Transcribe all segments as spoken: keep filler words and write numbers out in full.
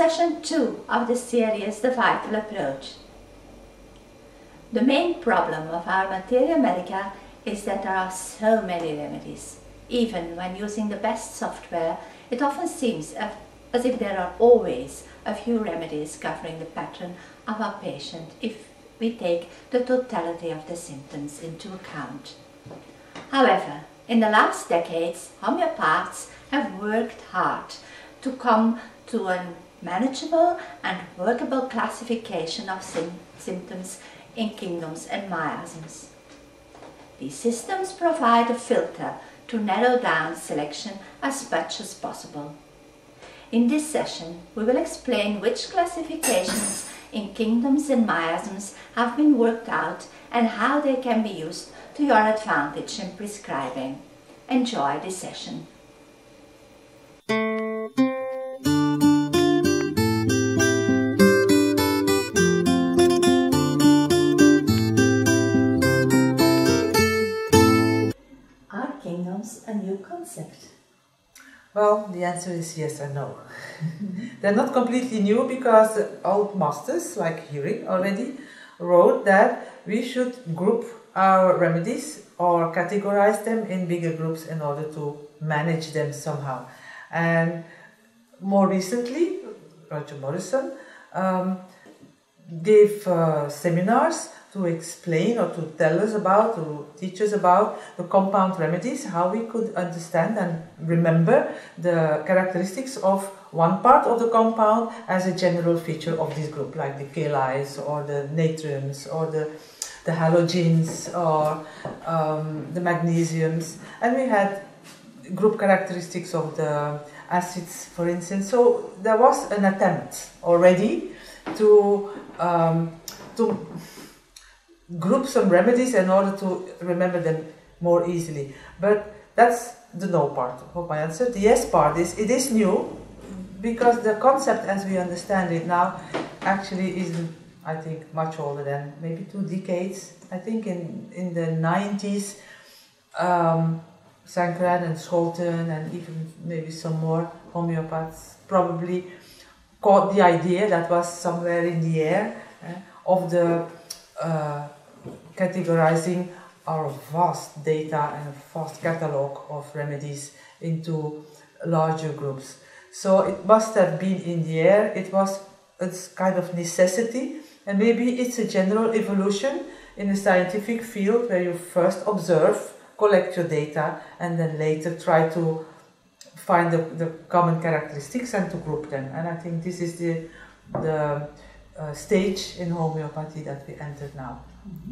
session two of the series The Vital Approach. The main problem of our Materia Medica is that there are so many remedies. Even when using the best software, it often seems as if there are always a few remedies covering the pattern of our patient if we take the totality of the symptoms into account. However, in the last decades, homeopaths have worked hard to come to a manageable and workable classification of sim symptoms in kingdoms and miasms. These systems provide a filter to narrow down selection as much as possible. In this session, we will explain which classifications in kingdoms and miasms have been worked out and how they can be used to your advantage in prescribing. Enjoy this session. Are kingdoms a new concept? Well, the answer is yes and no. They're not completely new because old masters, like Hering, already wrote that we should group our remedies or categorize them in bigger groups in order to manage them somehow. And more recently, Roger Morrison um, gave uh, seminars to explain or to tell us about, to teach us about the compound remedies, how we could understand and remember the characteristics of one part of the compound as a general feature of this group, like the chelaes or the natriums or the, the halogens or um, the magnesiums. And we had group characteristics of the acids, for instance. So there was an attempt already to, um, to group some remedies in order to remember them more easily. But that's the no part of my answer. The yes part is, it is new, because the concept as we understand it now actually isn't, I think, much older than maybe two decades. I think in, in the nineties, um, Sankaran and Scholten and even maybe some more homeopaths probably caught the idea that was somewhere in the air eh, of the uh, categorizing our vast data and a vast catalogue of remedies into larger groups. So it must have been in the air. It was a kind of necessity, and maybe it's a general evolution in a scientific field where you first observe, collect your data, and then later try to find the, the common characteristics and to group them. And I think this is the, the uh, stage in homeopathy that we entered now. Mm-hmm.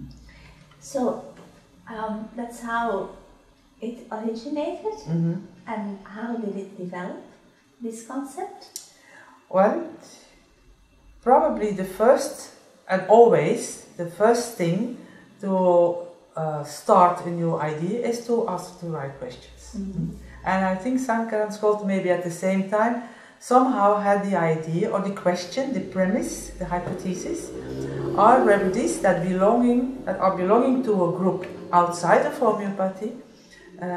So um, that's how it originated. Mm-hmm. And how did it develop, this concept? Well, probably the first and always the first thing to uh, start a new idea is to ask the right questions. Mm-hmm. And I think Sankara and Scholten maybe at the same time somehow had the idea or the question, the premise, the hypothesis, are remedies that belonging that are belonging to a group outside of homeopathy uh,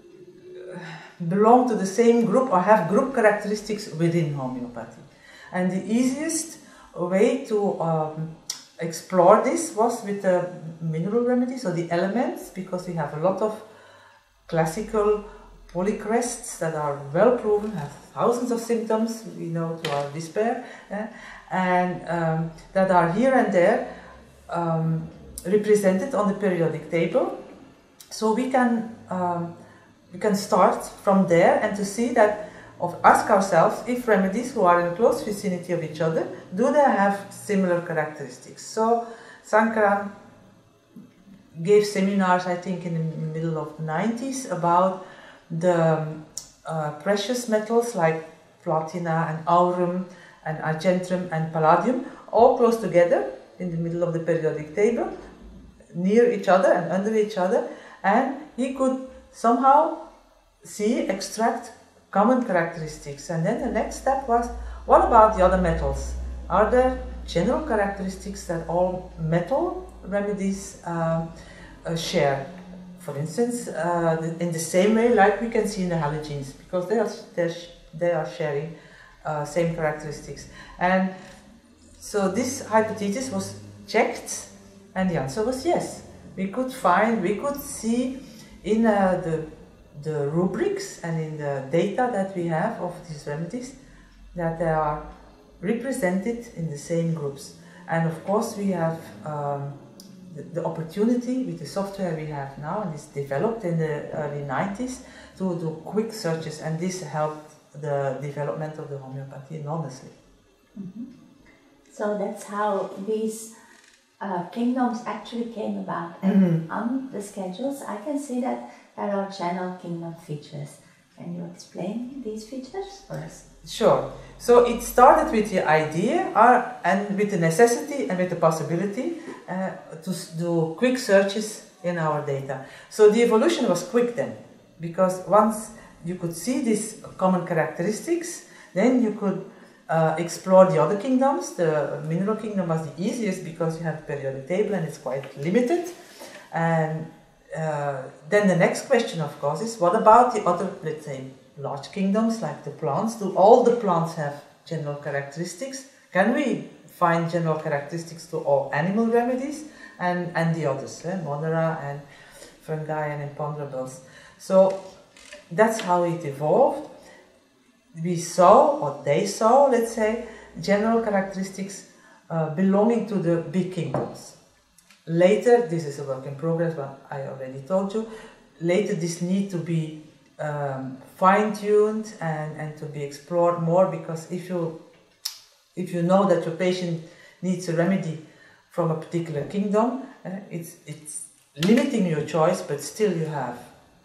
belong to the same group or have group characteristics within homeopathy. And the easiest way to um, explore this was with the mineral remedies or the elements, because we have a lot of classical polycrests that are well proven, have thousands of symptoms, we know to our despair, eh? and um, that are here and there um, represented on the periodic table. So we can um, we can start from there and to see that, of ask ourselves if remedies who are in close vicinity of each other, do they have similar characteristics? So Sankaran gave seminars, I think in the middle of the nineties, about the uh, precious metals like platina and aurum and argentum and palladium, all close together in the middle of the periodic table, near each other and under each other, and he could somehow see, extract common characteristics. And then the next step was, what about the other metals? Are there general characteristics that all metal remedies uh, uh, share? For instance, uh, in the same way like we can see in the halogens, because they are, they are sharing uh, same characteristics. And so this hypothesis was checked, and the answer was yes. We could find, we could see in uh, the, the rubrics and in the data that we have of these remedies that they are represented in the same groups. And of course we have um, the, the opportunity with the software we have now, and it's developed in the early nineties, to do quick searches, and this helped the development of the homeopathy enormously. Mm-hmm. So that's how these uh, kingdoms actually came about. And mm-hmm. on the schedules I can see that there are general kingdom features. Can you explain these features for us? Sure. So it started with the idea uh, and with the necessity and with the possibility uh, to do quick searches in our data. So the evolution was quick then, because once you could see these common characteristics, then you could uh, explore the other kingdoms. The mineral kingdom was the easiest because you have the periodic table and it's quite limited. And uh, then the next question, of course, is what about the other, let's say, large kingdoms like the plants? Do all the plants have general characteristics? Can we find general characteristics to all animal remedies and, and the others, eh? Monera and fungi and imponderables? So that's how it evolved. We saw, or they saw, let's say, general characteristics uh, belonging to the big kingdoms. Later, this is a work in progress, but I already told you, later this need to be um, fine-tuned and, and to be explored more, because if you, if you know that your patient needs a remedy from a particular kingdom, uh, it's, it's limiting your choice, but still you have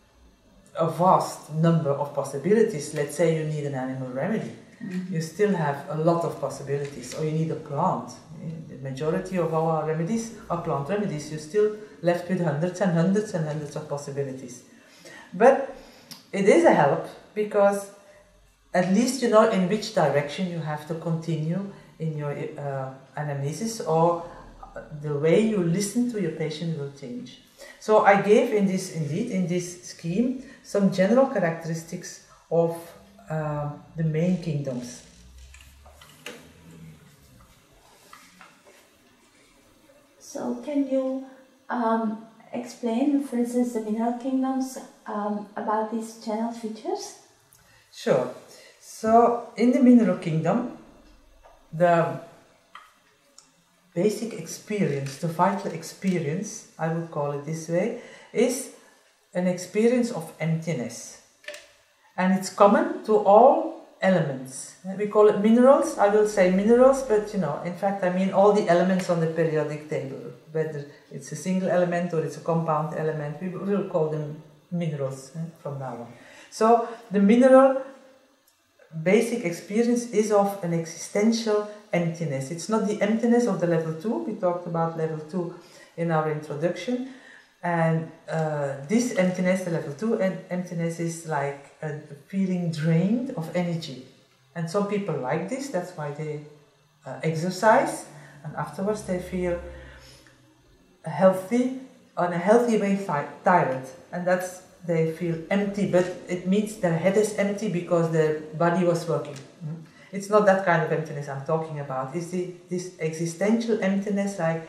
a vast number of possibilities. Let's say you need an animal remedy. Mm-hmm. You still have a lot of possibilities, or you need a plant. The majority of our remedies are plant remedies. You're still left with hundreds and hundreds and hundreds of possibilities. But it is a help, because at least you know in which direction you have to continue in your uh, anamnesis, or the way you listen to your patient will change. So I gave in this, indeed, in this scheme, some general characteristics of uh, the main kingdoms. So can you um, explain, for instance, the mineral kingdoms um, about these general features? Sure. So in the mineral kingdom, the basic experience, the vital experience, I would call it this way, is an experience of emptiness. And it's common to all elements. We call it minerals. I will say minerals, but you know, in fact, I mean all the elements on the periodic table. Whether it's a single element or it's a compound element, we will call them minerals eh, from now on. So the mineral basic experience is of an existential emptiness. It's not the emptiness of the level two. We talked about level two in our introduction. And uh, this emptiness, the level two emptiness, is like a feeling drained of energy. And some people like this, that's why they uh, exercise, and afterwards they feel healthy, on a healthy way tired. And that's, they feel empty, but it means their head is empty because their body was working. Mm? It's not that kind of emptiness I'm talking about. It's the, this existential emptiness, like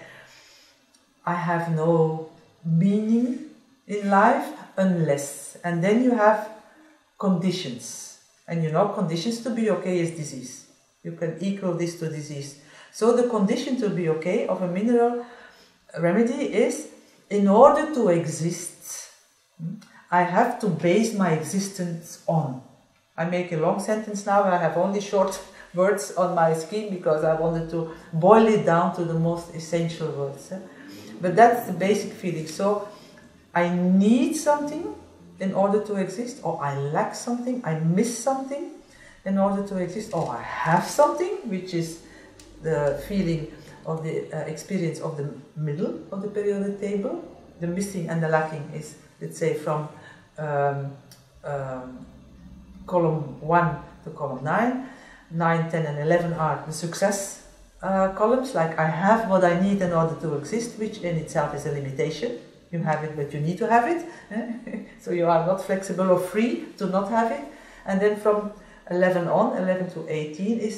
I have no meaning in life unless, and then you have conditions, and you know conditions to be okay is disease. You can equal this to disease. So the condition to be okay of a mineral remedy is, in order to exist, I have to base my existence on. I make a long sentence now, I have only short words on my scheme because I wanted to boil it down to the most essential words. Eh? But that's the basic feeling. So I need something in order to exist, or I lack something, I miss something in order to exist, or I have something, which is the feeling of the uh, experience of the middle of the periodic table. The missing and the lacking is, let's say, from um, um, column one to column nine. nine, ten and eleven are the success Uh, columns, like I have what I need in order to exist, which in itself is a limitation. You have it, but you need to have it. So you are not flexible or free to not have it. And then from eleven on, eleven to eighteen is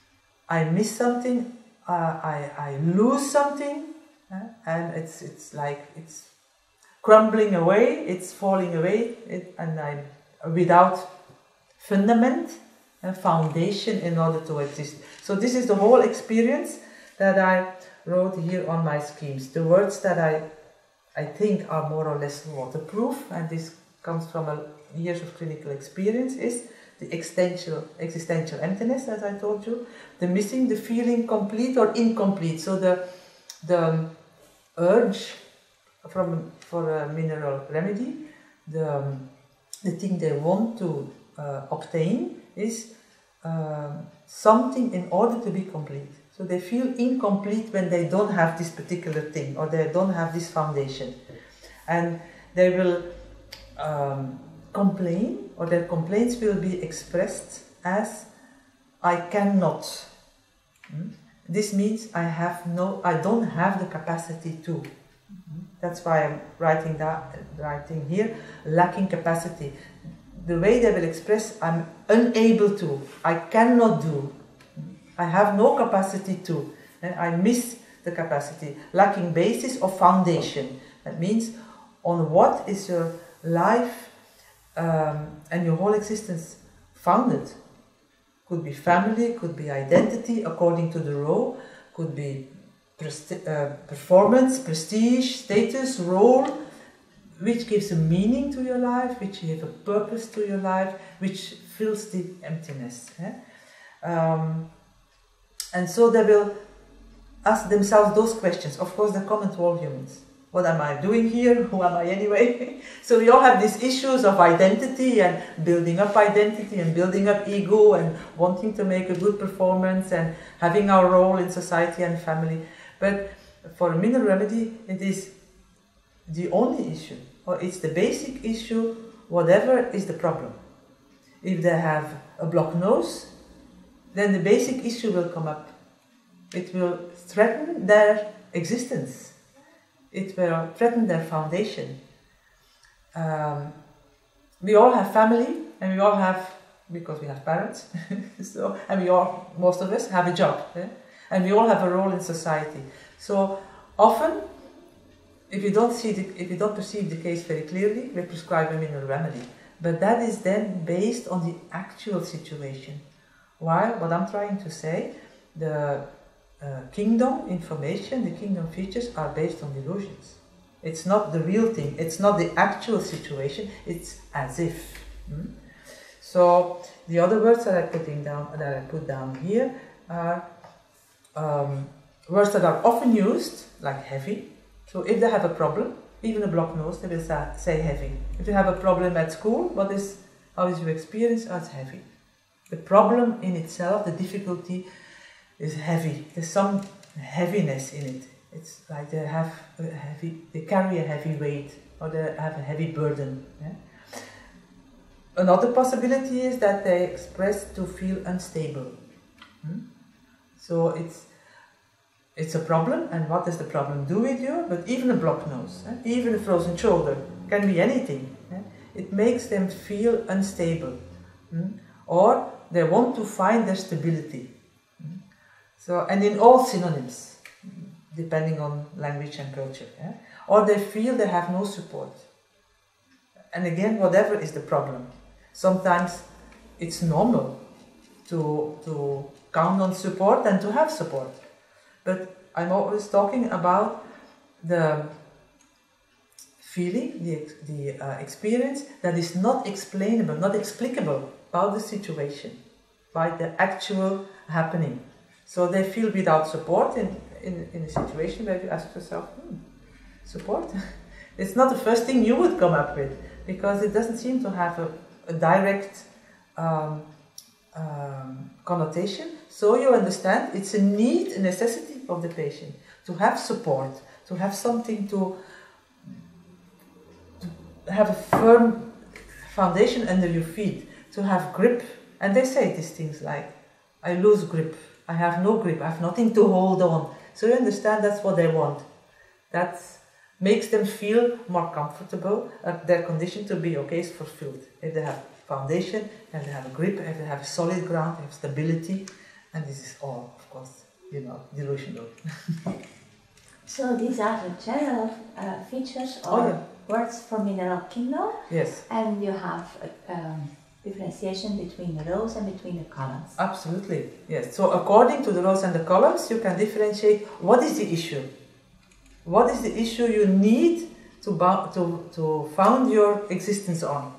I miss something, uh, I, I lose something, uh, and it's, it's like it's crumbling away, it's falling away, it, and I'm without fundament and foundation in order to exist. So this is the whole experience that I wrote here on my schemes. The words that I, I think are more or less waterproof, and this comes from a years of clinical experience, is the existential, existential emptiness, as I told you, the missing, the feeling complete or incomplete. So the, the urge from, for a mineral remedy, the, the thing they want to uh, obtain is uh, something in order to be complete. So they feel incomplete when they don't have this particular thing or they don't have this foundation. And they will um, complain, or their complaints will be expressed as I cannot. Hmm? This means I have no, I don't have the capacity to. Hmm? That's why I'm writing that, writing here, lacking capacity. The way they will express, I'm unable to, I cannot do, I have no capacity to, and I miss the capacity. Lacking basis or foundation. That means on what is your life um, and your whole existence founded? Could be family, could be identity according to the role, could be presti uh, performance, prestige, status, role, which gives a meaning to your life, which gives a purpose to your life, which fills the emptiness. Eh? Um, and so they will ask themselves those questions. Of course, they're common to all humans. What am I doing here? Who am I anyway? So we all have these issues of identity and building up identity and building up ego and wanting to make a good performance and having our role in society and family. But for a mineral remedy, it is the only issue, or it's the basic issue, whatever is the problem. If they have a blocked nose, then the basic issue will come up. It will threaten their existence. It will threaten their foundation. Um, we all have family, and we all have, because we have parents, so, and we all, most of us, have a job, eh? And we all have a role in society. So often, if you don't see the, if you don't perceive the case very clearly, we prescribe a mineral remedy. But that is then based on the actual situation. While what I'm trying to say, the uh, kingdom information, the kingdom features are based on delusions. It's not the real thing. It's not the actual situation. It's as if. Hmm? So the other words that I putting down, that I put down here are um, words that are often used, like heavy. So if they have a problem, even a blocked nose, they will say heavy. If you have a problem at school, what is, how is your experience? Oh, it's heavy. The problem in itself, the difficulty, is heavy. There's some heaviness in it. It's like they have a heavy, they carry a heavy weight, or they have a heavy burden. Yeah? Another possibility is that they express to feel unstable. Hmm? So it's It's a problem, and what does the problem do with you? But even a blocked nose, eh? Even a frozen shoulder, can be anything. Eh? It makes them feel unstable. Mm? Or they want to find their stability. Mm? So, and in all synonyms, depending on language and culture. Eh? Or they feel they have no support. And again, whatever is the problem. Sometimes it's normal to, to count on support and to have support. But I'm always talking about the feeling, the, the uh, experience that is not explainable, not explicable about the situation, by the actual happening. So they feel without support in, in, in a situation where you ask yourself, hmm, support? It's not the first thing you would come up with, because it doesn't seem to have a, a direct um, um, connotation. So you understand it's a need, a necessity of the patient to have support, to have something to, to have a firm foundation under your feet, to have grip. And they say these things like, I lose grip, I have no grip, I have nothing to hold on. So you understand that's what they want. That makes them feel more comfortable, uh, their condition to be okay is fulfilled. If they have foundation, you have to have a grip, you have to have solid ground, you have stability, and this is all, of course, you know, delusional. So these are the general uh, features or Oh, yeah. words for mineral kingdom. Yes. And you have a um, differentiation between the rows and between the columns. Absolutely, yes. So according to the rows and the columns, you can differentiate what is the issue. What is the issue you need to, to, to found your existence on?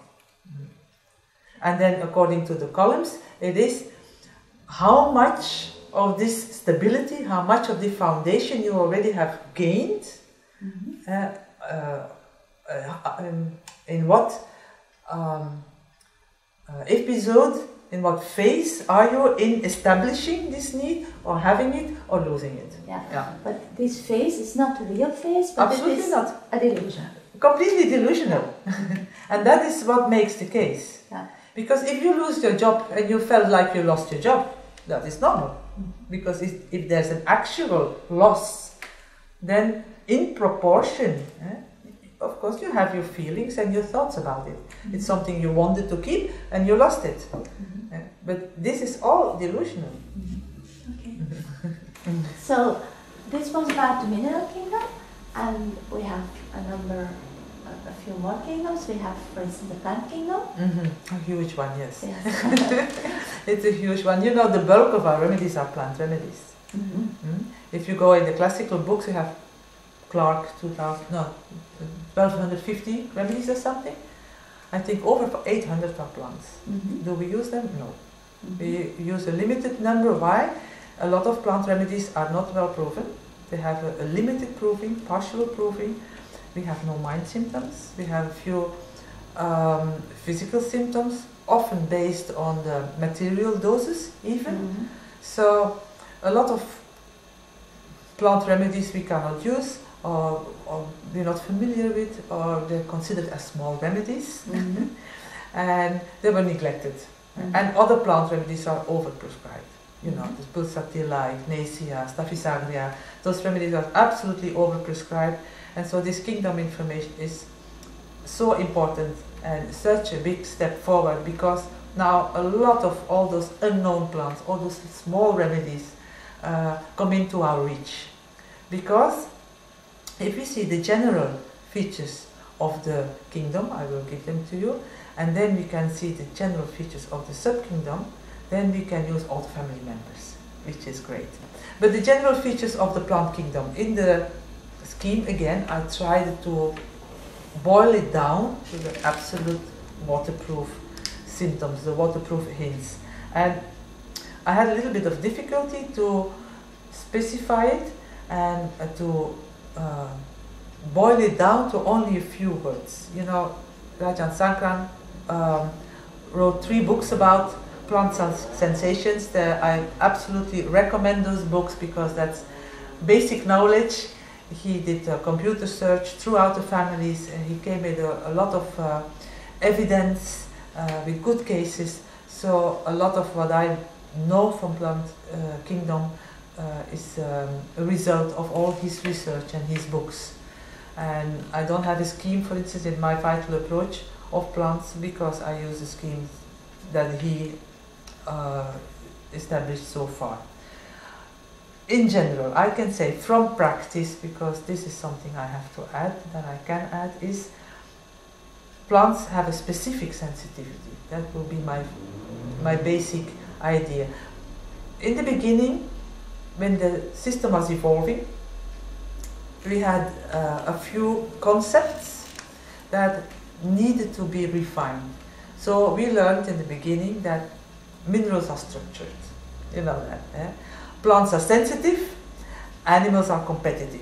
And then according to the columns, it is how much of this stability, how much of the foundation you already have gained, mm-hmm. uh, uh, uh, um, in what um, uh, episode, in what phase are you in establishing this need, or having it, or losing it? Yeah, yeah. But this phase is not a real phase, but absolutely it is not. A delusion. Completely delusional. And that is what makes the case. Yeah. Because if you lose your job and you felt like you lost your job, that is normal. Mm-hmm. Because if, if there's an actual loss, then in proportion, eh, of course you have your feelings and your thoughts about it. Mm-hmm. It's something you wanted to keep and you lost it. Mm-hmm. eh, but this is all delusional. Mm-hmm. Okay. So this was about the mineral kingdom, and we have a number a few more kingdoms. We have, for instance, the plant kingdom. Mm-hmm. A huge one, yes. yes. It's a huge one. You know, the bulk of our remedies are plant remedies. Mm-hmm. Mm-hmm. If you go in the classical books, you have Clark two thousand, no, twelve fifty remedies or something. I think over eight hundred are plants. Mm-hmm. Do we use them? No. Mm-hmm. We use a limited number. Why? A lot of plant remedies are not well proven. They have a, a limited proving, partial proving. We have no mind symptoms. We have a few um, physical symptoms, often based on the material doses even. Mm-hmm. So a lot of plant remedies we cannot use, or, or we're not familiar with, or they're considered as small remedies. Mm-hmm. And they were neglected. Mm-hmm. And other plant remedies are overprescribed. You know, the pulsatilla, ignacia, staphysagra, those remedies are absolutely overprescribed. And so this kingdom information is so important and such a big step forward, because now a lot of all those unknown plants, all those small remedies uh, come into our reach. Because if we see the general features of the kingdom, I will give them to you, and then we can see the general features of the sub-kingdom, then we can use all the family members, which is great. But the general features of the plant kingdom, in the scheme again, I tried to boil it down to the absolute waterproof symptoms, the waterproof hints. And I had a little bit of difficulty to specify it and uh, to uh, boil it down to only a few words. You know, Rajan Sankran um, wrote three books about plant sensations. That I absolutely recommend those books, because that's basic knowledge. He did a computer search throughout the families, and he came with a, a lot of uh, evidence uh, with good cases. So a lot of what I know from Plant uh, Kingdom uh, is um, a result of all his research and his books. And I don't have a scheme, for instance, in my vital approach of plants, because I use a scheme that he uh, established so far. In general, I can say from practice, because this is something I have to add, that I can add, is plants have a specific sensitivity. That will be my, my basic idea. In the beginning, when the system was evolving, we had uh, a few concepts that needed to be refined. So we learned in the beginning that minerals are structured. You know that. Eh? Plants are sensitive, animals are competitive.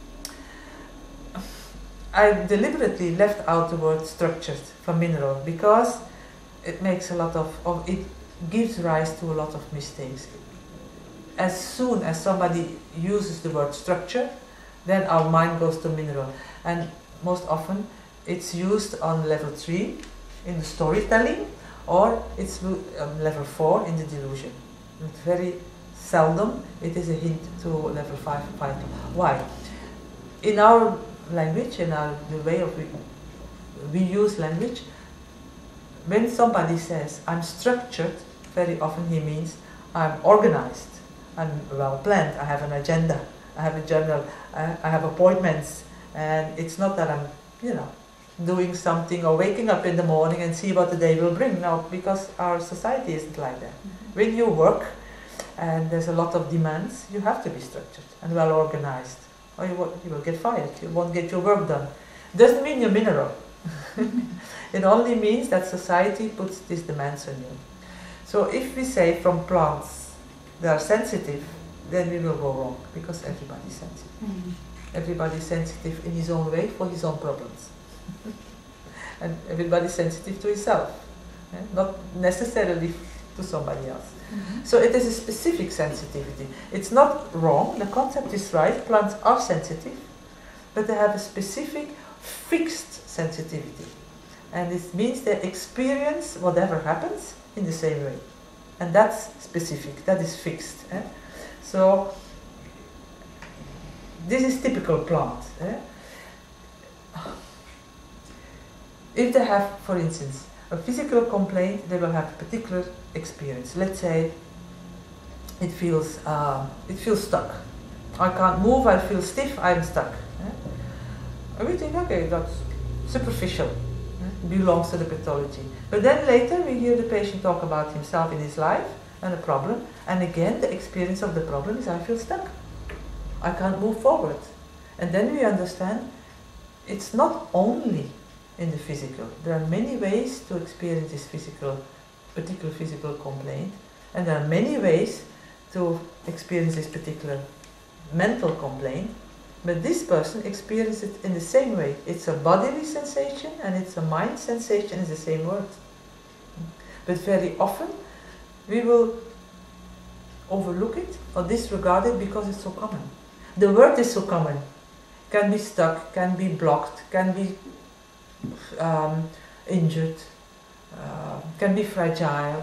I deliberately left out the word structured for mineral, because it makes a lot of, of it gives rise to a lot of mistakes. As soon as somebody uses the word structure, then our mind goes to mineral. And most often it's used on level three in the storytelling, or it's on level four in the delusion. It's very seldom it is a hint to level five vital. Why? In our language, in our the way of we, we use language, when somebody says, I'm structured, very often he means I'm organized, I'm well planned, I have an agenda, I have a journal, I, I have appointments, and it's not that I'm, you know, doing something or waking up in the morning and see what the day will bring. No, because our society isn't like that. Mm-hmm. When you work and there's a lot of demands, you have to be structured and well organized, or you will, you will get fired, you won't get your work done. Doesn't mean you're mineral. It only means that society puts these demands on you. So if we say from plants they are sensitive, then we will go wrong, because everybody's sensitive. Mm-hmm. Everybody's sensitive in his own way for his own problems. And everybody's sensitive to himself, eh? Not necessarily to somebody else. Mm-hmm. So it is a specific sensitivity. It's not wrong, the concept is right, plants are sensitive, but they have a specific fixed sensitivity. And it means they experience whatever happens in the same way. And that's specific, that is fixed. Eh? So this is typical plant. Eh? If they have, for instance, a physical complaint, they will have a particular experience. Let's say it feels, uh, it feels stuck. I can't move, I feel stiff, I'm stuck. Eh? And we think, okay, that's superficial. Eh? Belongs to the pathology. But then later we hear the patient talk about himself in his life and a problem. And again, the experience of the problem is I feel stuck. I can't move forward. And then we understand it's not only in the physical. There are many ways to experience this physical, particular physical complaint, and there are many ways to experience this particular mental complaint, but this person experiences it in the same way. It's a bodily sensation and it's a mind sensation, it's the same word. But very often we will overlook it or disregard it because it's so common. The word is so common. Can be stuck, can be blocked, can be Um, injured, uh, can be fragile,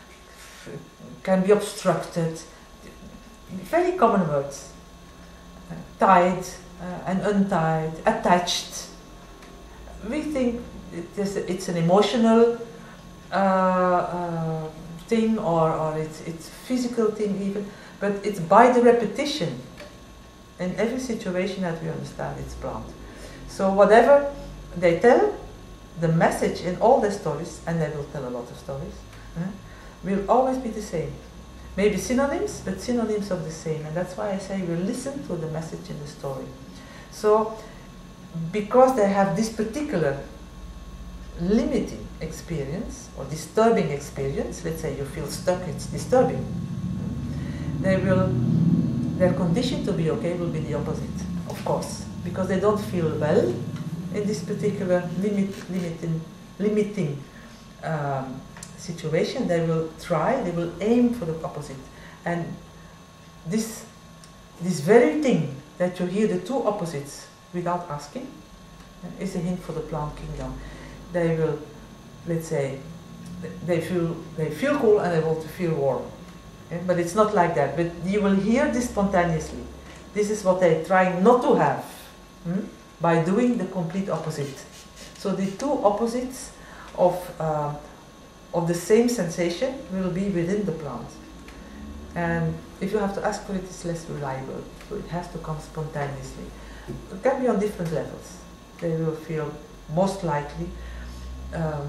can be obstructed. Very common words. Uh, tied uh, and untied, attached. We think it is, it's an emotional uh, uh, thing or, or it's, it's physical thing even, but it's by the repetition. In every situation that we understand, it's plant. So whatever they tell, the message in all the stories, and they will tell a lot of stories, eh, will always be the same. Maybe synonyms, but synonyms of the same. And that's why I say we listen to the message in the story. So, because they have this particular limiting experience, or disturbing experience, let's say you feel stuck, it's disturbing, they will, their condition to be okay will be the opposite, of course, because they don't feel well in this particular limit, limiting, limiting um, situation. They will try, they will aim for the opposite. And this, this very thing that you hear the two opposites without asking uh, is a hint for the plant kingdom. They will, let's say, they feel, they feel cool and they want to feel warm. Okay? But it's not like that. But you will hear this spontaneously. This is what they try not to have. Hmm? By doing the complete opposite. So the two opposites of, uh, of the same sensation will be within the plant. And if you have to ask for it, it's less reliable. So it has to come spontaneously. It can be on different levels. They will feel most likely um,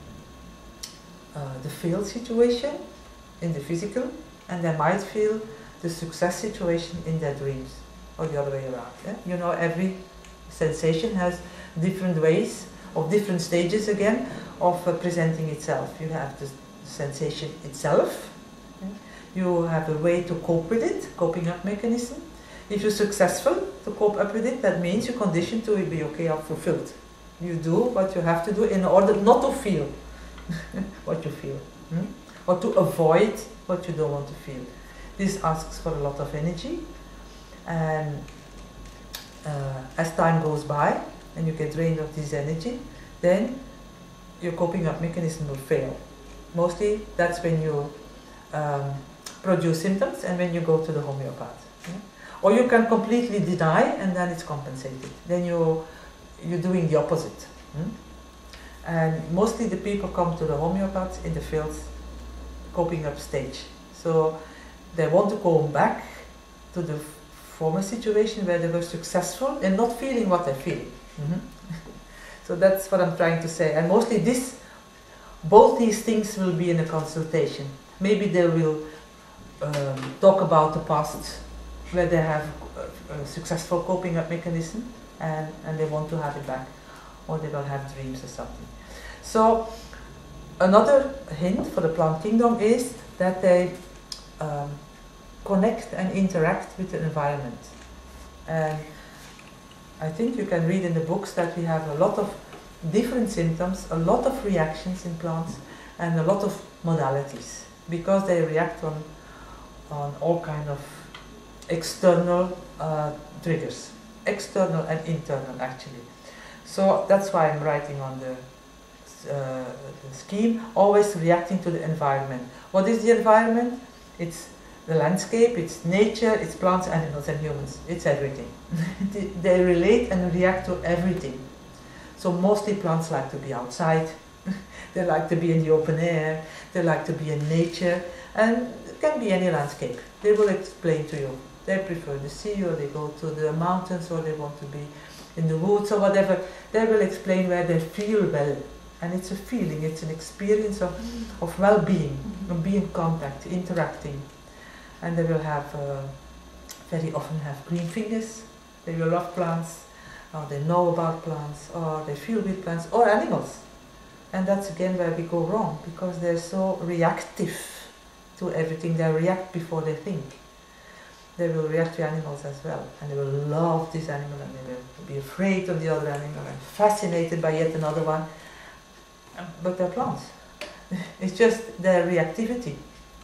uh, the failed situation in the physical, and they might feel the success situation in their dreams, or the other way around. Yeah? You know, every sensation has different ways, of different stages again, of uh, presenting itself. You have the sensation itself, okay? You have a way to cope with it, coping up mechanism. If you're successful to cope up with it, that means you're conditioned to be okay or fulfilled. You do what you have to do in order not to feel what you feel, hmm? or to avoid what you don't want to feel. This asks for a lot of energy, and Uh, as time goes by and you get drained of this energy, then your coping up mechanism will fail. Mostly that's when you um, produce symptoms and when you go to the homeopath. Yeah? Or you can completely deny and then it's compensated. Then you, you're doing the opposite. Hmm? And mostly the people come to the homeopaths in the fields coping up stage. So they want to go back to the former situation where they were successful and not feeling what they're feeling. Mm-hmm. So that's what I'm trying to say. And mostly this, both these things will be in a consultation. Maybe they will um, talk about the past where they have a, a successful coping up mechanism and, and they want to have it back. Or they will have dreams or something. So another hint for the plant kingdom is that they um, connect and interact with the environment. And I think you can read in the books that we have a lot of different symptoms, a lot of reactions in plants, and a lot of modalities, because they react on, on all kind of external uh, triggers, external and internal actually. So that's why I'm writing on the, uh, the scheme, always reacting to the environment. What is the environment? It's the landscape, it's nature, it's plants, animals and humans. It's everything. They relate and react to everything. So mostly plants like to be outside, they like to be in the open air, they like to be in nature, and it can be any landscape. They will explain to you. They prefer the sea, or they go to the mountains, or they want to be in the woods or whatever. They will explain where they feel well. And it's a feeling, it's an experience of, of well-being, of being in contact, interacting. And they will have, uh, very often have green fingers. They will love plants, or they know about plants, or they feel with plants, or animals. And that's again where we go wrong, because they're so reactive to everything. They react before they think. They will react to animals as well, and they will love this animal, and they will be afraid of the other animal, and fascinated by yet another one. But they're plants. It's just their reactivity.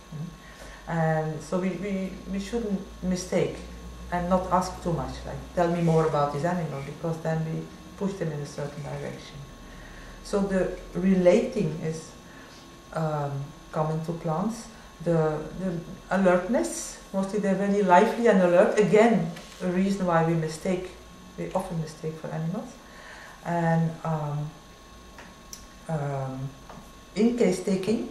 And so we, we, we shouldn't mistake and not ask too much, like, tell me more about this animal, because then we push them in a certain direction. So the relating is um, common to plants. The, the alertness, mostly they're very lively and alert. Again, a reason why we mistake, we often mistake for animals. And um, um, in case taking,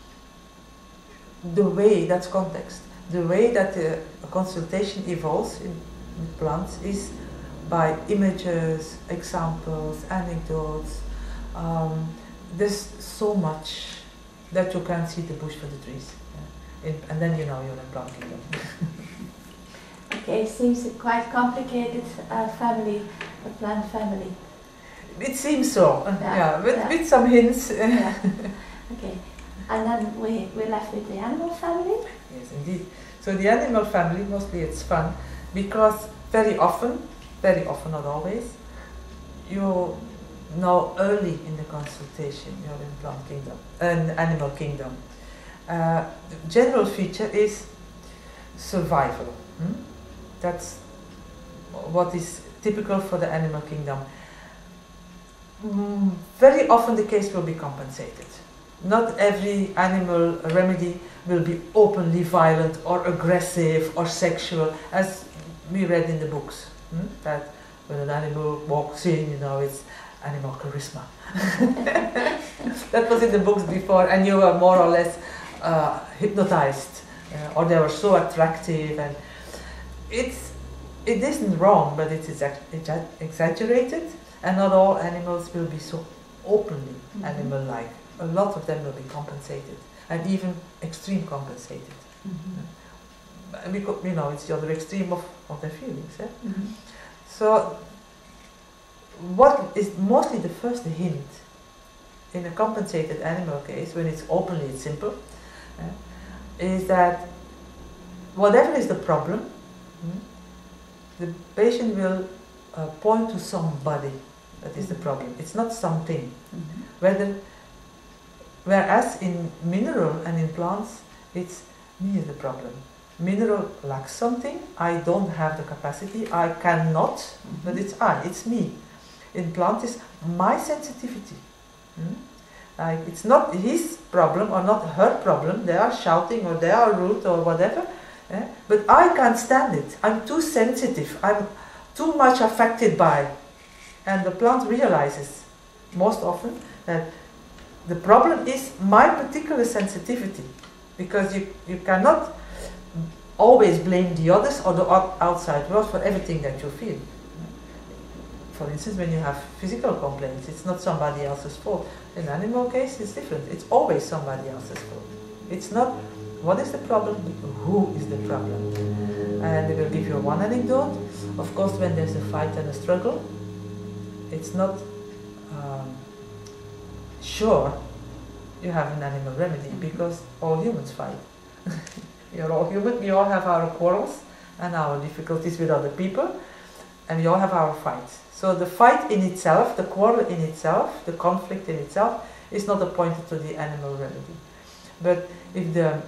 the way, that's context, the way that the consultation evolves in, in plants is by images, examples, anecdotes. Um, there's so much that you can't see the bush for the trees. Yeah. In, and then you know you're in plant kingdom. Okay, it seems a quite complicated uh, family, a plant family. It seems so, Yeah, yeah, with, yeah. with some hints. Yeah. Okay, and then we, we're left with the animal family. Yes, indeed. So the animal family, mostly it's fun, because very often, very often, not always, you know early in the consultation you're in plant kingdom, and uh, animal kingdom. Uh, the general feature is survival. Hmm? That's what is typical for the animal kingdom. Mm, very often the case will be compensated. Not every animal remedy will be openly violent or aggressive or sexual, as we read in the books. Hmm? That when an animal walks in, you know, it's animal charisma. That was in the books before, and you were more or less uh, hypnotized, uh, or they were so attractive. And it's, it isn't wrong, but it is exa exaggerated, and not all animals will be so openly mm-hmm. animal-like. A lot of them will be compensated, and even extreme compensated. Mm-hmm. Because, you know, it's the other extreme of, of their feelings. Eh? Mm-hmm. So, what is mostly the first hint in a compensated animal case, when it's openly, it's simple, eh, is that whatever is the problem, hmm, the patient will uh, point to somebody that is the problem. It's not something. Mm-hmm. Whether, whereas in mineral and in plants, it's me is the problem. Mineral lacks something, I don't have the capacity, I cannot, mm-hmm. but it's I, it's me. In plant is my sensitivity. Hmm? Like it's not his problem or not her problem, they are shouting or they are rude or whatever, eh? But I can't stand it. I'm too sensitive, I'm too much affected by. And the plant realizes, most often, that the problem is my particular sensitivity, because you, you cannot always blame the others or the outside world for everything that you feel. For instance, when you have physical complaints, it's not somebody else's fault. In animal case, it's different. It's always somebody else's fault. It's not what is the problem, but who is the problem. And I will give you one anecdote. Of course, when there's a fight and a struggle, it's not um, sure you have an animal remedy, because all humans fight. You're all human, we all have our quarrels and our difficulties with other people, and we all have our fights. So the fight in itself, the quarrel in itself, the conflict in itself, is not appointed to the animal remedy. But if the,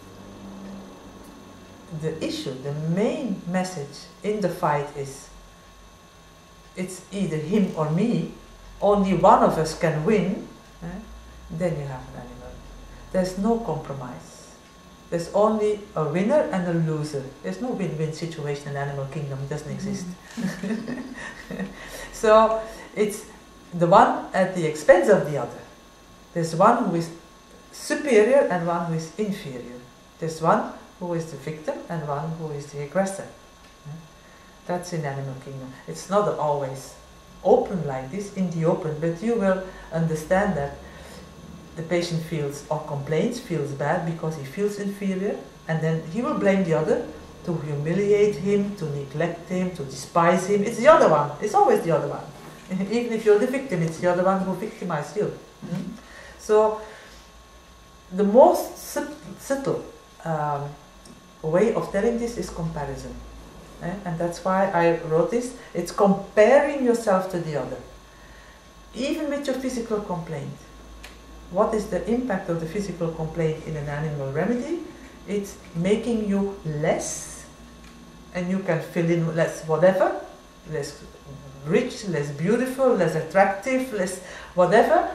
the issue, the main message in the fight is, it's either him or me, only one of us can win, eh, then you have an animal. There's no compromise. There's only a winner and a loser. There's no win-win situation in Animal Kingdom. It doesn't exist. Mm-hmm. So it's the one at the expense of the other. There's one who is superior and one who is inferior. There's one who is the victim and one who is the aggressor. That's in Animal Kingdom. It's not always open like this, in the open, but you will understand that the patient feels or complains, feels bad because he feels inferior, and then he will blame the other to humiliate him, to neglect him, to despise him. It's the other one. It's always the other one. Even if you're the victim, it's the other one who victimized you. Mm-hmm. So the most subtle um, way of telling this is comparison. Eh? And that's why I wrote this. It's comparing yourself to the other. Even with your physical complaint. What is the impact of the physical complaint in an animal remedy? It's making you less, and you can fill in less whatever, less rich, less beautiful, less attractive, less whatever,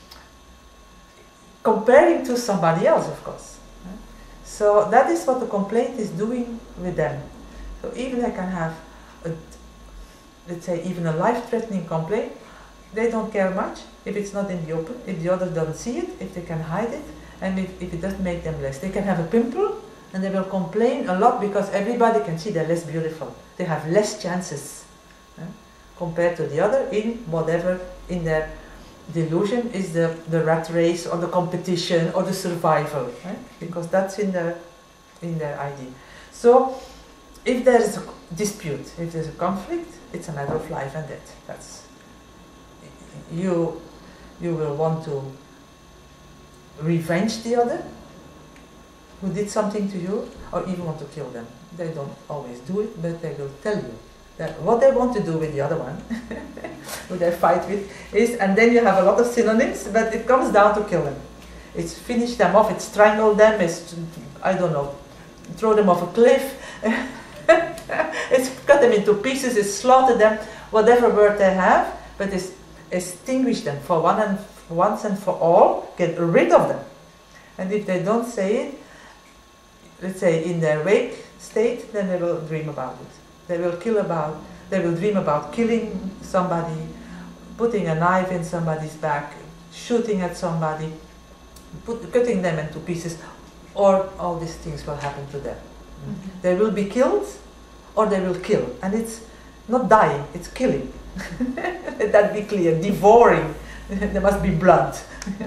comparing to somebody else, of course. So that is what the complaint is doing with them. So even I can have, a, let's say, even a life-threatening complaint, they don't care much if it's not in the open, if the others don't see it, if they can hide it, and if, if it doesn't make them less. They can have a pimple and they will complain a lot because everybody can see they're less beautiful. They have less chances eh, compared to the other in whatever in their delusion is the, the rat race or the competition or the survival, eh, because that's in their, in their idea. So if there is a dispute, if there's a conflict, it's a matter of life and death. That's You, you will want to revenge the other who did something to you, or even want to kill them. They don't always do it, but they will tell you that what they want to do with the other one, who they fight with, is, and then you have a lot of synonyms, but it comes down to kill them. It's finish them off, it's strangle them, it's, I don't know, throw them off a cliff, it's cut them into pieces, it's slaughter them, whatever word they have, but it's extinguish them for one and once and for all, get rid of them. And if they don't say it, let's say in their wake state, then they will dream about it. They will kill about, they will dream about killing somebody, putting a knife in somebody's back, shooting at somebody, put, cutting them into pieces, or all these things will happen to them. Mm-hmm. They will be killed, or they will kill. And it's not dying, it's killing. Let that be clear, devouring. There must be blood.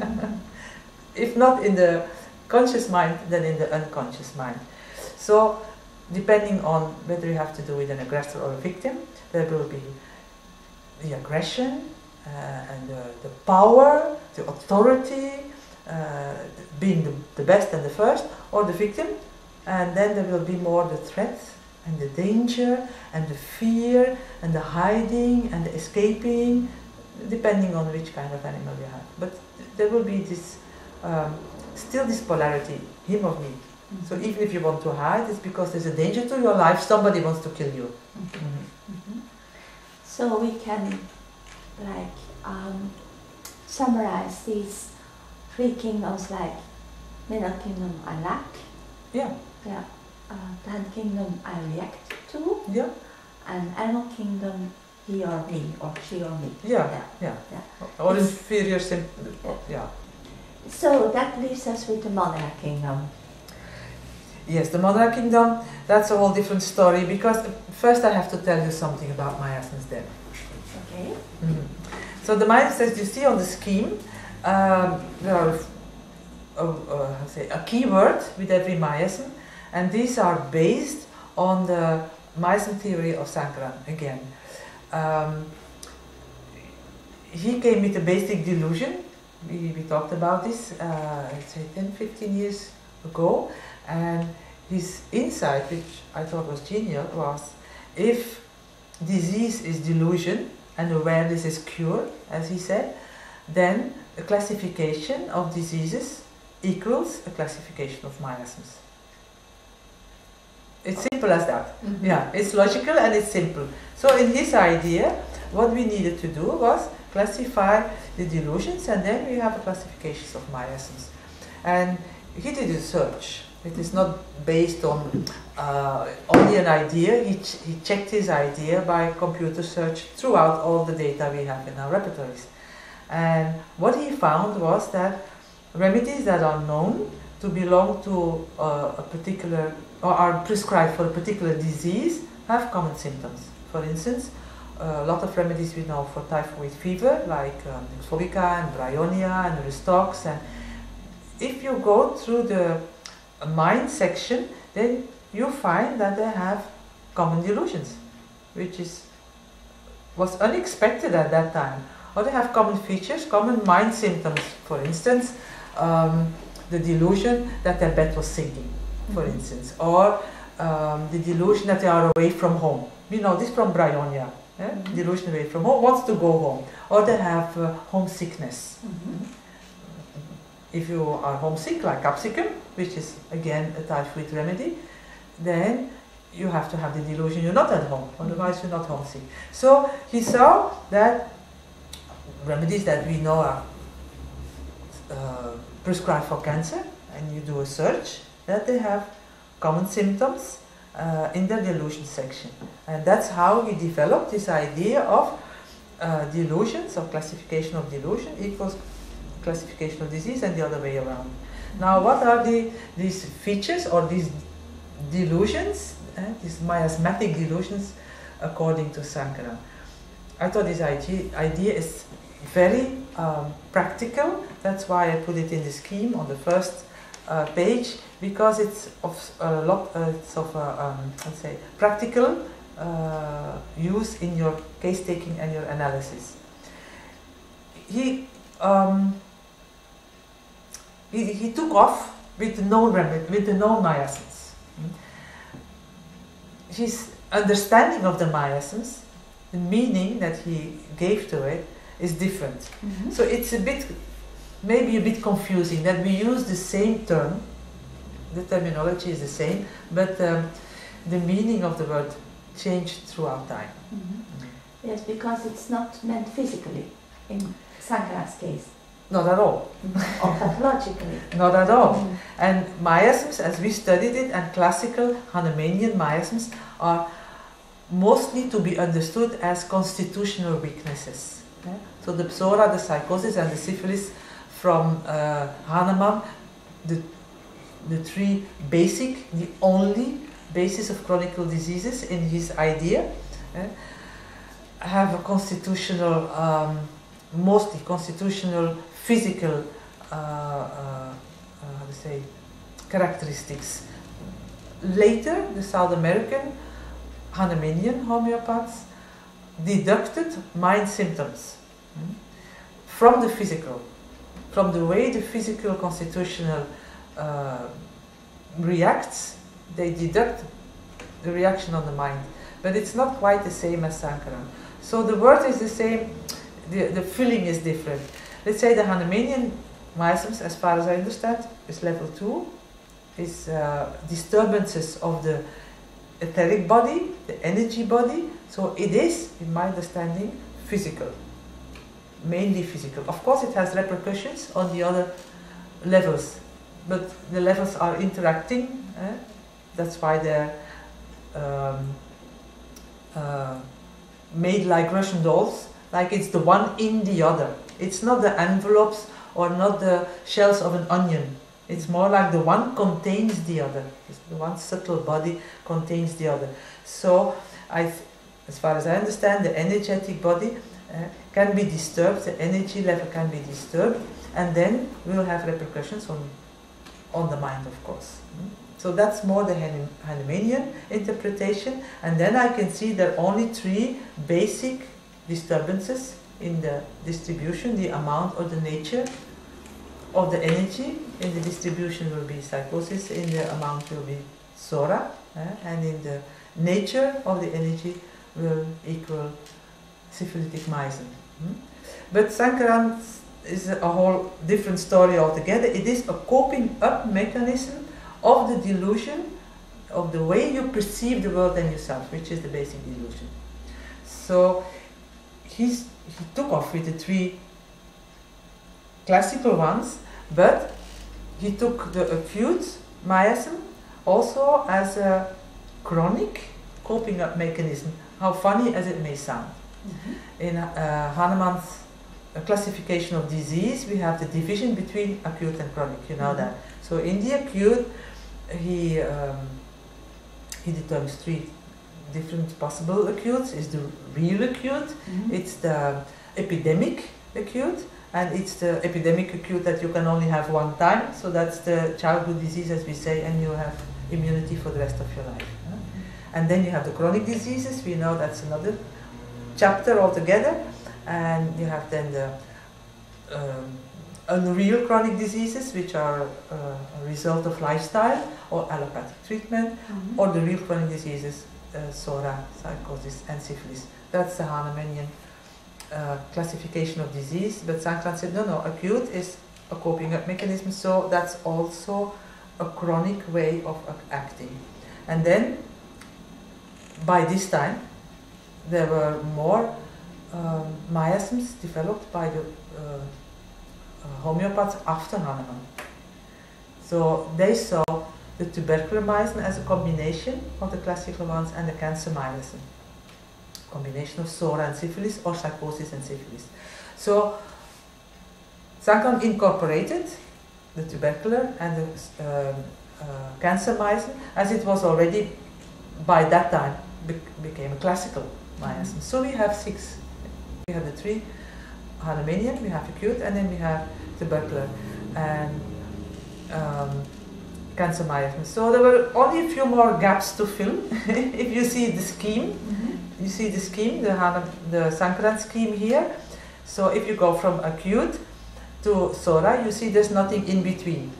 If not in the conscious mind, then in the unconscious mind. So, depending on whether you have to do with an aggressor or a victim, there will be the aggression uh, and the, the power, the authority, uh, being the, the best and the first, or the victim, and then there will be more the threat and the danger and the fear and the hiding and the escaping, depending on which kind of animal you have. But there will be this, um, still this polarity, him or me. Mm-hmm. So even if you want to hide, it's because there's a danger to your life, somebody wants to kill you. Mm-hmm. Mm-hmm. So we can like um, summarize these three kingdoms like Middle Kingdom I lack. Yeah. Yeah. Uh, Plant Kingdom I react to. Yeah. And Animal Kingdom he or me, or she or me. Yeah, yeah. yeah. yeah. Or It's- inferior sim- yeah. So that leaves us with the Monarch Kingdom. Yes, the Monarch Kingdom, that's a whole different story, because first I have to tell you something about miasms then. Okay. Mhm. So the miasms, as you see on the scheme, um, there are a, uh, how say, a keyword with every miasm, and these are based on the miasm theory of Sankaran again. Um, he came with a basic delusion. We, we talked about this, uh, I'd say ten, fifteen years ago, and his insight, which I thought was genial, was if disease is delusion and awareness is cure, as he said, then a classification of diseases equals a classification of miasms. It's simple as that. Mm-hmm. Yeah, it's logical and it's simple. So in his idea, what we needed to do was classify the delusions, and then we have a classification of miasms. And he did a search. It is not based on uh, only an idea. He, ch he checked his idea by computer search throughout all the data we have in our repertories. And what he found was that remedies that are known to belong to uh, a particular, or are prescribed for a particular disease, have common symptoms. For instance, a lot of remedies we know for typhoid fever, like um, Exfobica and Bryonia and Aristox. And if you go through the mind section, then you find that they have common delusions, which is was unexpected at that time. Or they have common features, common mind symptoms. For instance, um, the delusion that their bed was sinking, for Mhm. instance, or um, the delusion that they are away from home. We know this from Bryonia. Eh? Mhm. Delusion away from home, wants to go home, or they have uh, homesickness. Mm-hmm. If you are homesick, like capsicum, which is again a typhoid remedy, then you have to have the delusion you're not at home, otherwise you're not homesick. So he saw that remedies that we know are uh, prescribed for cancer, and you do a search, that they have common symptoms uh, in the delusion section. And that's how he developed this idea of uh, delusions, or classification of delusion equals classification of disease, and the other way around. Now, what are the, these features or these delusions, eh, these miasmatic delusions, according to Sankara? I thought this idea, idea is very um, practical. That's why I put it in the scheme on the first uh, page, because it's of a lot, uh, it's of a, um, let's say, practical uh, use in your case taking and your analysis. He um, He, he took off with the known remedy, with the known miasms. His understanding of the miasms, the meaning that he gave to it, is different. Mm-hmm. So it's a bit, maybe a bit confusing that we use the same term, the terminology is the same, but um, the meaning of the word changed throughout time. Mm-hmm. Yes, because it's not meant physically in Sankara's case. Not at all. Or pathologically. Not at all. Mm. And miasms, as we studied it, and classical Hahnemannian miasms, are mostly to be understood as constitutional weaknesses. Yeah? So the psora, the psychosis, and the syphilis from uh, Hahnemann, the, the three basic, the only basis of chronic diseases in his idea, eh, have a constitutional, um, mostly constitutional, physical, uh, uh, uh, how to say, characteristics. Later, the South American Hahnemannian homeopaths deducted mind symptoms mm, from the physical, from the way the physical constitutional uh, reacts. They deduct the reaction on the mind, but it's not quite the same as Sankara. So the word is the same, the, the feeling is different. Let's say the Hahnemannian miasms, as far as I understand, is level two, is uh, disturbances of the etheric body, the energy body. So it is, in my understanding, physical, mainly physical. Of course, it has repercussions on the other levels, but the levels are interacting. Eh? That's why they're um, uh, made like Russian dolls, like it's the one in the other. It's not the envelopes or not the shells of an onion. It's more like the one contains the other. The one subtle body contains the other. So, I, as far as I understand, the energetic body uh, can be disturbed, the energy level can be disturbed, and then we'll have repercussions on, on the mind, of course. Mm? So that's more the Hahnemannian interpretation, and then I can see there are only three basic disturbances in the distribution: the amount or the nature of the energy. In the distribution will be psychosis, in the amount will be Sora, eh? and in the nature of the energy will equal syphilitic Meissen. Hmm? But Sankaran is a whole different story altogether. It is a coping up mechanism of the delusion of the way you perceive the world and yourself, which is the basic delusion. So he's, he took off with the three classical ones, but he took the acute miasm also as a chronic coping up mechanism, how funny as it may sound. Mm-hmm. In uh, Hahnemann's uh, classification of disease, we have the division between acute and chronic, you know mm-hmm. that. So in the acute, he, um, he determines three different possible acutes. It's the real acute, mm-hmm. it's the epidemic acute, and it's the epidemic acute that you can only have one time. So that's the childhood disease, as we say, and you have immunity for the rest of your life. Huh? Mm-hmm. And then you have the chronic diseases. We know that's another chapter altogether. And you have then the um, unreal chronic diseases, which are uh, a result of lifestyle or allopathic treatment, mm-hmm. or the real chronic diseases, uh, Sora, psychosis, and syphilis. That's the Hahnemannian uh, classification of disease. But Sankaran said, no, no, acute is a coping up mechanism, so that's also a chronic way of acting. And then, by this time, there were more um, miasms developed by the uh, Uh, homeopaths after Hahnemann. So they saw the tubercular miasm as a combination of the classical ones and the cancer miasm. Combination of Sora and syphilis, or psychosis and syphilis. So Sankaran incorporated the tubercular and the uh, uh, cancer miasm, as it was already by that time be became a classical miasm. So we have six. We have the three Hahnemannian, we have acute, and then we have tubercular and um, cancer miasm. So there were only a few more gaps to fill. If you see the scheme, mm-hmm. you see the scheme, the, the Sankaran scheme here. So if you go from acute to Sora, you see there's nothing in between.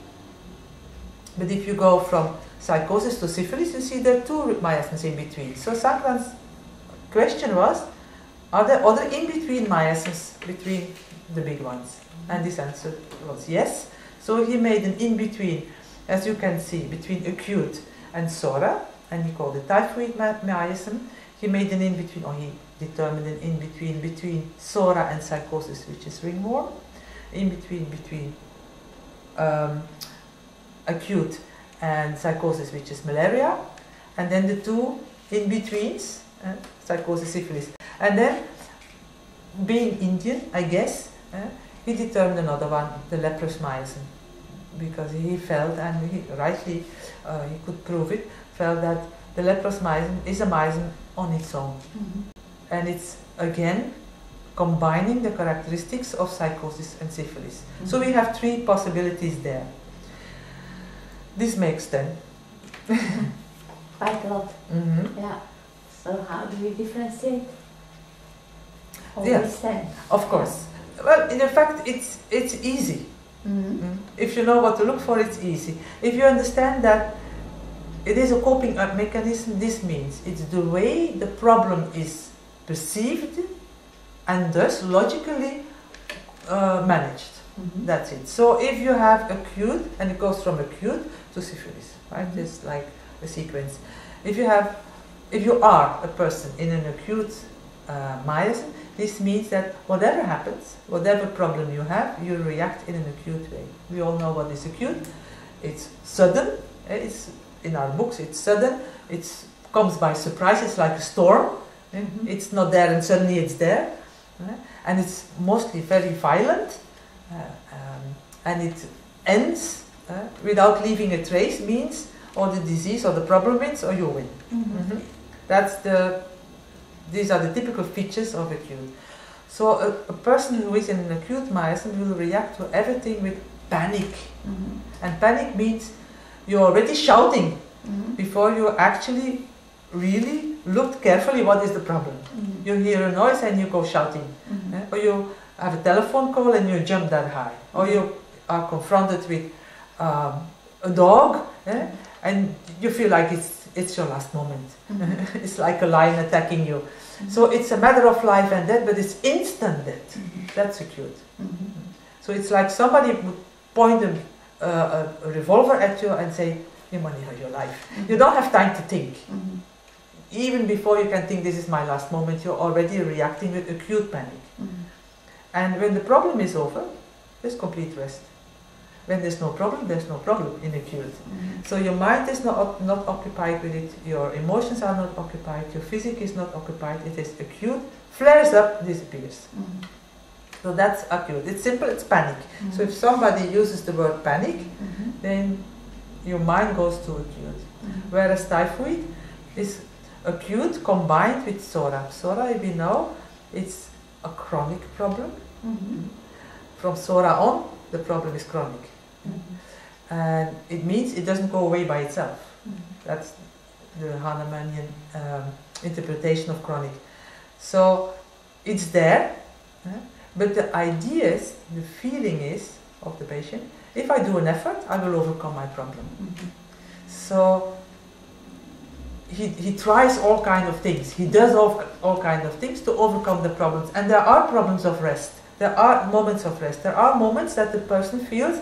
But if you go from psychosis to syphilis, you see there are two miasms in between. So Sankaran's question was, are there other in-between miasms between the big ones? And this answer was yes. So he made an in-between, as you can see, between acute and Sora, and he called it typhoid miasm. He made an in-between, or he determined an in-between between Sora and psychosis, which is ringworm, in-between between um, acute and psychosis, which is malaria, and then the two in-betweens, uh, psychosis, syphilis. And then, being Indian, I guess, uh, he determined another one, the leprous miasm, because he felt, and he, rightly uh, he could prove it, felt that the leprous miasm is a miasm on its own. Mm-hmm. And it's, again, combining the characteristics of psychosis and syphilis. Mm-hmm. So we have three possibilities there. This makes ten. Quite a lot. Mm-hmm. Yeah. So how do we differentiate? Yes, yeah, of course. Well, in fact, it's it's easy. Mm-hmm. mm. If you know what to look for, it's easy. If you understand that it is a coping up mechanism, this means it's the way the problem is perceived and thus logically uh, managed. Mm-hmm. That's it. So if you have acute, and it goes from acute to syphilis, right? Mm-hmm. It's like a sequence. If you have, if you are a person in an acute uh, miasm, this means that whatever happens, whatever problem you have, you react in an acute way. We all know what is acute. It's sudden. It's in our books. It's sudden. It comes by surprise. It's like a storm. Mm-hmm. It's not there and suddenly it's there. Uh, and it's mostly very violent. Uh, um, and it ends uh, without leaving a trace, means or the disease or the problem wins or you win. Mm-hmm. Mm-hmm. That's the, these are the typical features of acute. So a, a person who is in an acute miasm will react to everything with panic. Mm-hmm. And panic means you're already shouting mm-hmm. before you actually really looked carefully what is the problem. Mm-hmm. You hear a noise and you go shouting. Mm-hmm. eh? Or you have a telephone call and you jump that high. Mm-hmm. Or you are confronted with um, a dog eh? mm-hmm. and you feel like it's, it's your last moment. Mm-hmm. It's like a lion attacking you. Mm-hmm. So it's a matter of life and death, but it's instant death. Mm-hmm. That's acute. Mm-hmm. So it's like somebody would point a, uh, a revolver at you and say, your money or your life. Mm-hmm. You don't have time to think. Mm-hmm. Even before you can think this is my last moment, you're already reacting with acute panic. Mm-hmm. And when the problem is over, there's complete rest. When there's no problem, there's no problem in acute. Mm-hmm. So your mind is not, not occupied with it, your emotions are not occupied, your physique is not occupied, it is acute, flares up, disappears. Mm-hmm. So that's acute. It's simple, it's panic. Mm-hmm. So if somebody uses the word panic, mm-hmm. then your mind goes to acute. Mm-hmm. Whereas typhoid is acute combined with psora. Psora, we know, it's a chronic problem. Mm-hmm. From psora on, the problem is chronic. Mm-hmm. And it means it doesn't go away by itself. Mm-hmm. That's the Hahnemannian um, interpretation of chronic. So it's there, uh, but the idea is, the feeling is of the patient, if I do an effort, I will overcome my problem. Mm-hmm. So he, he tries all kinds of things. He does all, all kinds of things to overcome the problems. And there are problems of rest. There are moments of rest. There are moments that the person feels,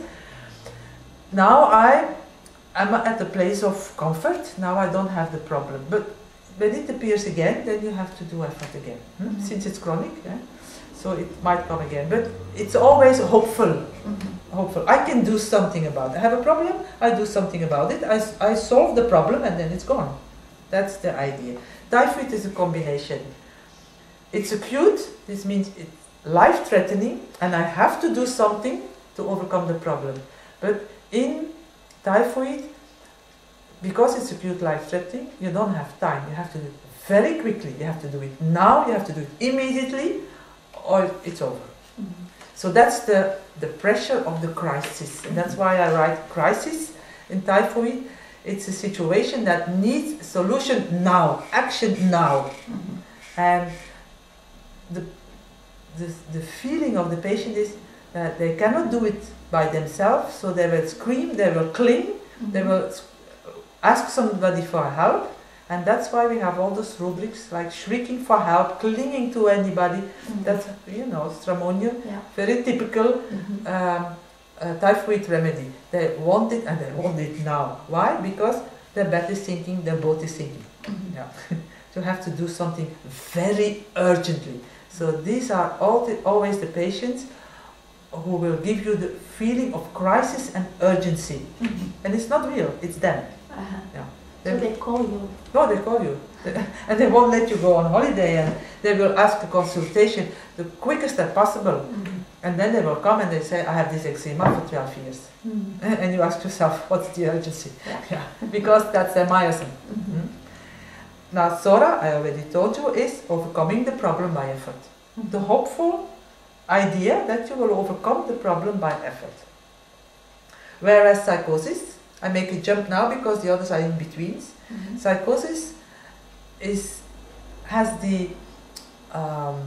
now I am at the place of comfort, now I don't have the problem. But when it appears again, then you have to do effort again. Hmm? Mm-hmm. Since it's chronic, eh? So it might come again. But it's always hopeful. Mm-hmm. Hopeful. I can do something about it. I have a problem, I do something about it. I, I solve the problem and then it's gone. That's the idea. Typhoid is a combination. It's acute, this means it's life-threatening, and I have to do something to overcome the problem. But in typhoid, because it's acute life-threatening, you don't have time. You have to do it very quickly. You have to do it now, you have to do it immediately, or it's over. Mm-hmm. So that's the, the pressure of the crisis. And that's why I write crisis in typhoid. It's a situation that needs solution now, action now. Mm-hmm. And the, the, the feeling of the patient is that they cannot do it by themselves, so they will scream, they will cling, mm-hmm. they will ask somebody for help. And that's why we have all those rubrics like shrieking for help, clinging to anybody. Mm-hmm. That's, you know, stramonium, yeah. Very typical mm-hmm. um, uh, typhoid remedy. They want it and they want it now. Why? Because their bed is sinking, their boat is sinking. Mm-hmm. Yeah. You have to do something very urgently. So these are all the, always the patients who will give you the feeling of crisis and urgency. Mm-hmm. And it's not real, it's them. Uh-huh. Yeah. So they call you? No, they call you. And they won't let you go on holiday, and they will ask a consultation the quickest that possible. Mm-hmm. And then they will come and they say, I have this eczema for twelve years. Mm-hmm. And you ask yourself, what's the urgency? Yeah. Yeah. Because that's their miasm. Mm-hmm. Mm-hmm. Now, psora, I already told you, is overcoming the problem by effort. Mm-hmm. The hopeful idea that you will overcome the problem by effort. Whereas psychosis, I make a jump now because the others are in betweens. Mm-hmm. Psychosis is has the um,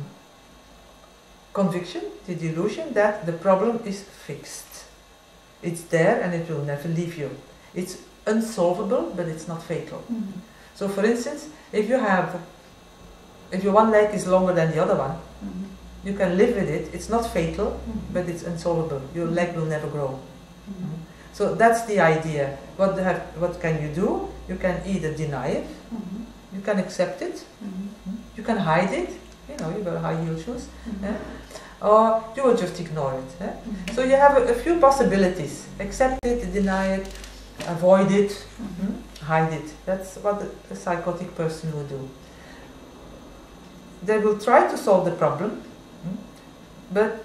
conviction, the delusion that the problem is fixed. It's there and it will never leave you. It's unsolvable, but it's not fatal. Mm-hmm. So, for instance, if you have, if your one leg is longer than the other one, mm-hmm. you can live with it. It's not fatal, mm-hmm. but it's unsolvable. Your leg will never grow. Mm-hmm. So that's the idea. What, have, what can you do? You can either deny it, mm-hmm. you can accept it, mm-hmm. you can hide it, you know, you wear high heel shoes, mm-hmm. eh? Or you will just ignore it. Eh? Mm-hmm. So you have a, a few possibilities. Accept it, deny it, avoid it, mm-hmm. hide it. That's what a, a psychotic person will do. they will try to solve the problem, but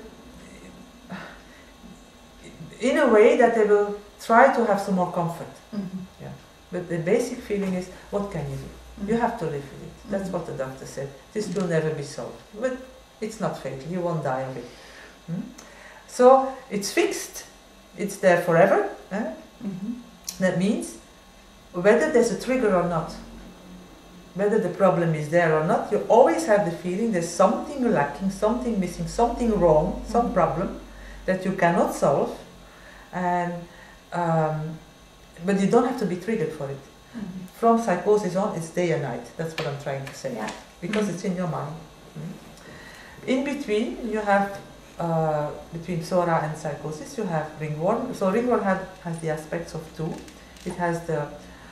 in a way that they will try to have some more comfort. Mm-hmm. Yeah. But the basic feeling is, what can you do? Mm-hmm. You have to live with it. That's mm-hmm. what the doctor said. This will never be solved. But it's not fatal. You won't die of it. Mm? So it's fixed. It's there forever. Eh? Mm-hmm. That means whether there's a trigger or not, whether the problem is there or not, you always have the feeling there's something lacking, something missing, something wrong, mm-hmm. some problem that you cannot solve. And um, but you don't have to be triggered for it. Mm-hmm. From psychosis on, it's day and night. That's what I'm trying to say. Yeah. Because mm-hmm. it's in your mind. Mm-hmm. In between, you have, uh, between psora and psychosis, you have ringworm. So ringworm has, has the aspects of two. It has the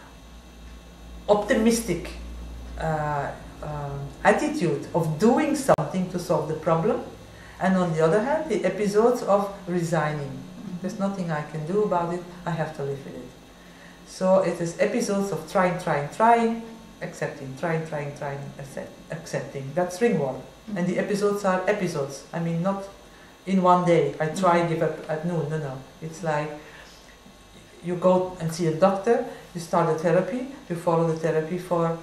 optimistic uh, um, attitude of doing something to solve the problem. And on the other hand, the episodes of resigning. There's nothing I can do about it, I have to live with it. So it is episodes of trying, trying, trying, accepting, trying, trying, trying, accept, accepting. That's ringworm. Mm-hmm. And the episodes are episodes. I mean, not in one day, I try, mm-hmm. give up at noon, no, no. It's like, you go and see a doctor, you start a therapy, you follow the therapy for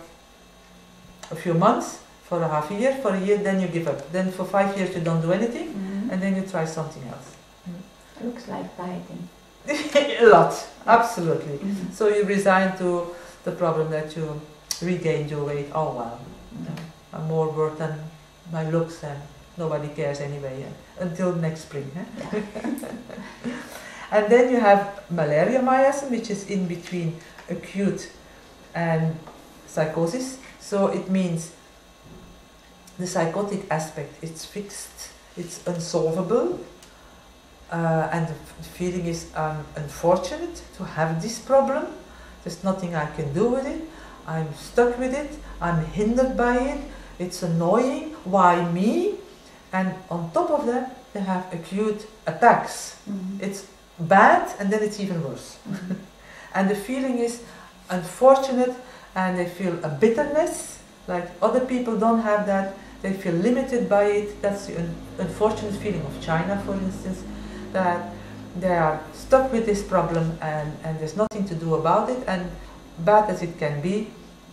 a few months, for a half a year, for a year, then you give up. Then for five years you don't do anything, mm-hmm. and then you try something else. Mm-hmm. Looks like dieting. A lot, absolutely. Mm-hmm. So you resign to the problem that you regained your weight. Oh wow, mm-hmm. I'm more worth than my looks, and nobody cares anyway. Yeah. Until next spring. Eh? Yeah. And then you have malaria miasm, which is in between acute and psychosis. So it means the psychotic aspect, it's fixed, it's unsolvable, uh, and the feeling is um, unfortunate to have this problem. There's nothing I can do with it. I'm stuck with it. I'm hindered by it. It's annoying. Why me? And on top of that, they have acute attacks. Mm-hmm. It's bad, and then it's even worse. Mm-hmm. And the feeling is unfortunate, and they feel a bitterness, like other people don't have that. They feel limited by it. That's the un unfortunate feeling of China, for instance, that they are stuck with this problem, and, and there's nothing to do about it, and bad as it can be,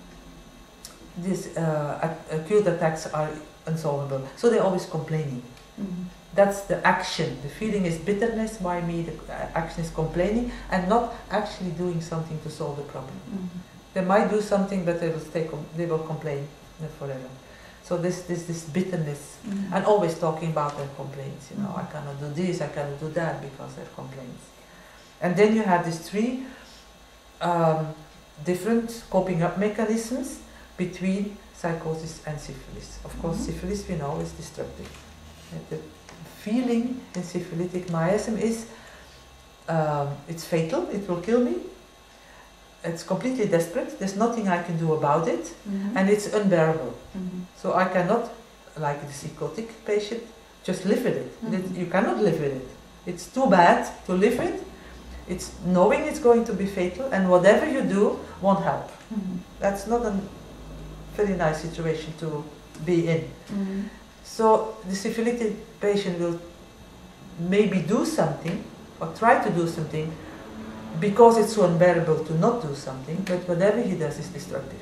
these uh, acute attacks are unsolvable. So they're always complaining. Mm-hmm. That's the action. The feeling is bitterness. Why me? The action is complaining and not actually doing something to solve the problem. Mm-hmm. They might do something, but they will stay. Com they will complain forever. So this, this, this bitterness, mm-hmm. and always talking about their complaints. You know, mm-hmm. I cannot do this, I cannot do that because they're complaints. And then you have these three um, different coping up mechanisms between psychosis and syphilis. Of course, mm-hmm. syphilis we know is destructive. The feeling in syphilitic miasm is um, it's fatal, it will kill me. It's completely desperate, there's nothing I can do about it, mm-hmm. and it's unbearable. Mm-hmm. So I cannot, like the psychotic patient, just live with it. Mm-hmm. You cannot live with it. It's too bad to live with. It's knowing it's going to be fatal, and whatever you do won't help. Mm-hmm. That's not a very nice situation to be in. Mm-hmm. So the syphilitic patient will maybe do something, or try to do something, because it's so unbearable to not do something, but whatever he does is destructive.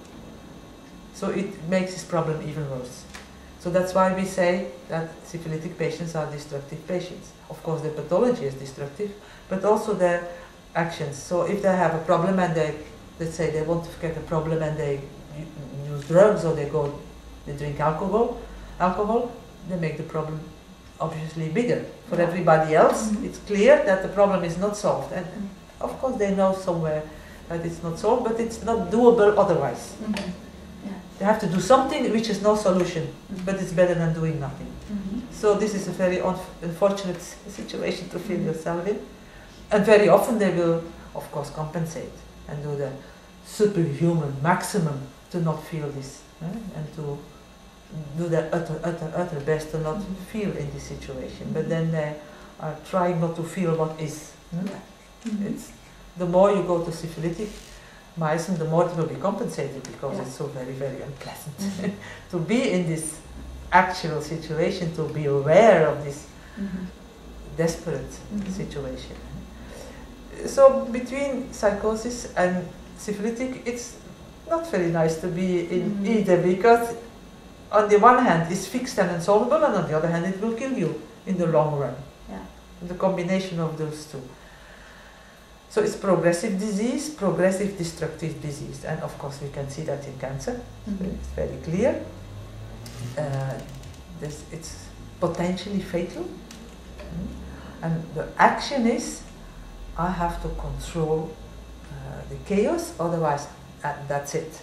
So it makes his problem even worse. So that's why we say that syphilitic patients are destructive patients. Of course their pathology is destructive, but also their actions. So if they have a problem and they, let's say they want to forget the problem and they use drugs, or they go, they drink alcohol, alcohol, they make the problem obviously bigger. For yeah. everybody else, mm-hmm. it's clear that the problem is not solved. And mm-hmm. of course they know somewhere that it's not solved, but it's not doable otherwise. Mm-hmm. yeah. They have to do something which is no solution, mm-hmm. but it's better than doing nothing. Mm-hmm. So this is a very un unfortunate situation to feel mm-hmm. yourself in. And very often they will, of course, compensate and do the superhuman maximum to not feel this, eh? and to do their utter, utter, utter best to not mm-hmm. feel in this situation. But then they are trying not to feel what is. Hmm? Mm-hmm. It's, the more you go to syphilitic myasm, the more it will be compensated, because Yeah. it's so very, very unpleasant to be in this actual situation, to be aware of this Mm-hmm. desperate Mhm. situation. So between psychosis and syphilitic, it's not very nice to be in Mhm. either, because on the one hand it's fixed and unsolvable, and on the other hand it will kill you in the long run. Yeah. The combination of those two. So it's progressive disease, progressive destructive disease, and of course we can see that in cancer. Mhm. It's very clear. Uh, this, it's potentially fatal. Mm. And the action is, I have to control uh, the chaos, otherwise uh, that's it.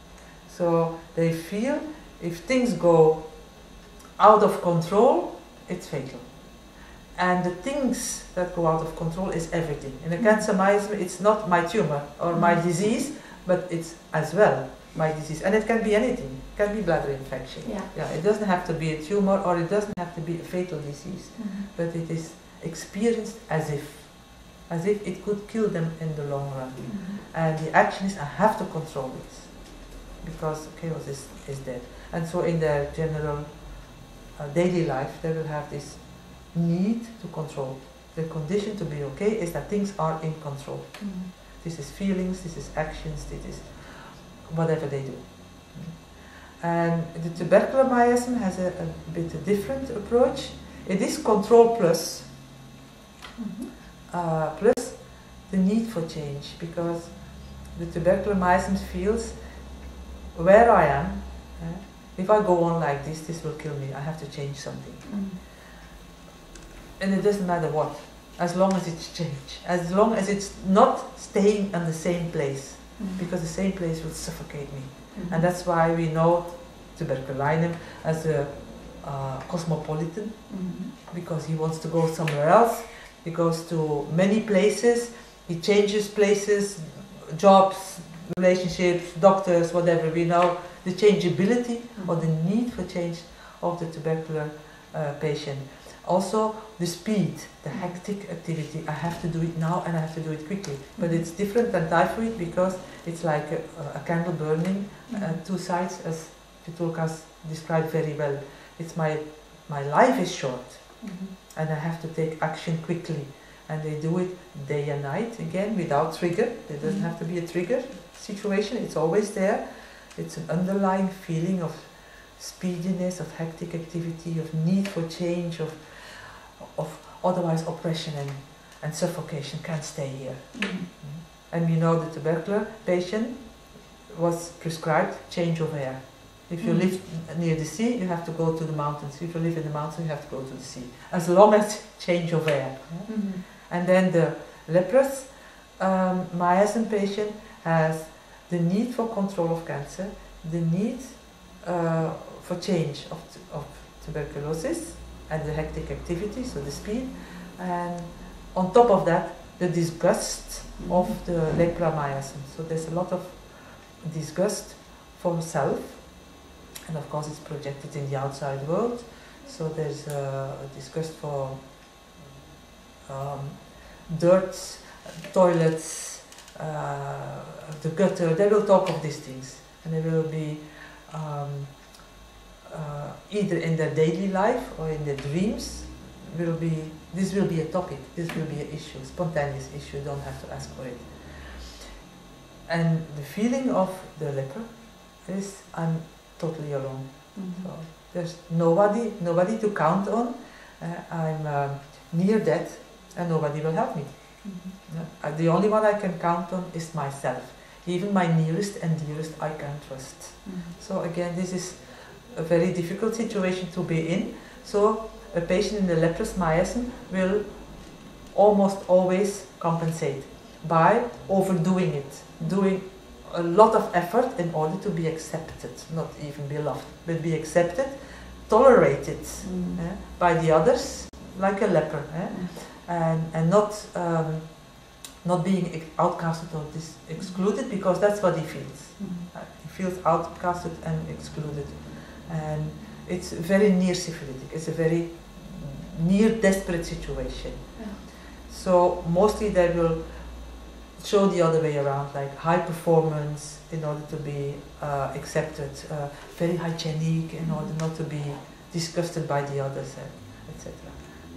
So they feel if things go out of control, it's fatal. And the things that go out of control is everything. In a cancer myasm, it's not my tumor or my disease, but it's as well my disease. And it can be anything. It can be bladder infection. Yeah. Yeah, it doesn't have to be a tumor, or it doesn't have to be a fatal disease. Mhm. But it is experienced as if, as if it could kill them in the long run. Mhm. And the action is, I have to control it, because chaos is, is dead. And so in their general uh, daily life, they will have this need to control. The condition to be okay is that things are in control. Mhm. This is feelings, this is actions, this is whatever they do. And the tubercular miasm has a, a bit a different approach. It is control plus, Mhm. uh, plus the need for change, because the tubercular miasm feels where I am, eh, if I go on like this, this will kill me, I have to change something. Mhm. And it doesn't matter what, as long as it's change, as long as it's not staying in the same place, Mhm. because the same place will suffocate me. Mhm. And that's why we know tuberculinum as a uh, cosmopolitan, Mhm. because he wants to go somewhere else. He goes to many places, he changes places, jobs, relationships, doctors, whatever. We know the changeability or the need for change of the tubercular uh, patient. Also the speed, the hectic activity. I have to do it now and I have to do it quickly. But it's different than typhoid, because it's like a, a candle burning, uh, two sides, as Vitulkas described very well. It's my, my life is short, Mhm. and I have to take action quickly. And they do it day and night, again, without trigger. There doesn't have to be a trigger situation, it's always there. It's an underlying feeling of speediness, of hectic activity, of need for change, of, of otherwise oppression and, and suffocation can't stay here. Mhm. And we know the tubercular patient was prescribed change of air. If you Mhm. live near the sea, you have to go to the mountains. If you live in the mountains, you have to go to the sea. As long as change of air. Yeah? Mhm. And then the leprous um, miasm patient has the need for control of cancer, the need uh, for change of, t of tuberculosis and the hectic activity, so the speed. And on top of that, the disgust of the lepra miasm. So there's a lot of disgust for self, and of course it's projected in the outside world. So there's uh, a disgust for um, dirt, toilets, uh, the gutter. They will talk of these things, and they will be um, uh, either in their daily life or in their dreams. Will be this will be a topic. This will be an issue, spontaneous issue. You don't have to ask for it. And the feeling of the leper is, I'm totally alone. Mhm. So there's nobody, nobody to count on. Uh, I'm uh, near death, and nobody will help me. Mhm. Yeah. Uh, the only one I can count on is myself. Even my nearest and dearest I can trust. Mhm. So again, this is a very difficult situation to be in. So a patient in the leprous miasm will almost always compensate by overdoing it, doing a lot of effort in order to be accepted, not even beloved, but be accepted, tolerated Mhm. eh, by the others, like a leper, eh, and, and not, um, not being ex- outcasted or dis- excluded, because that's what he feels. Mhm. Uh, he feels outcasted and excluded. And it's very near syphilitic, it's a very near desperate situation. Yeah. So mostly they will show the other way around, like high performance in order to be uh, accepted, uh, very hygienic in order not to be disgusted by the others, et cetera.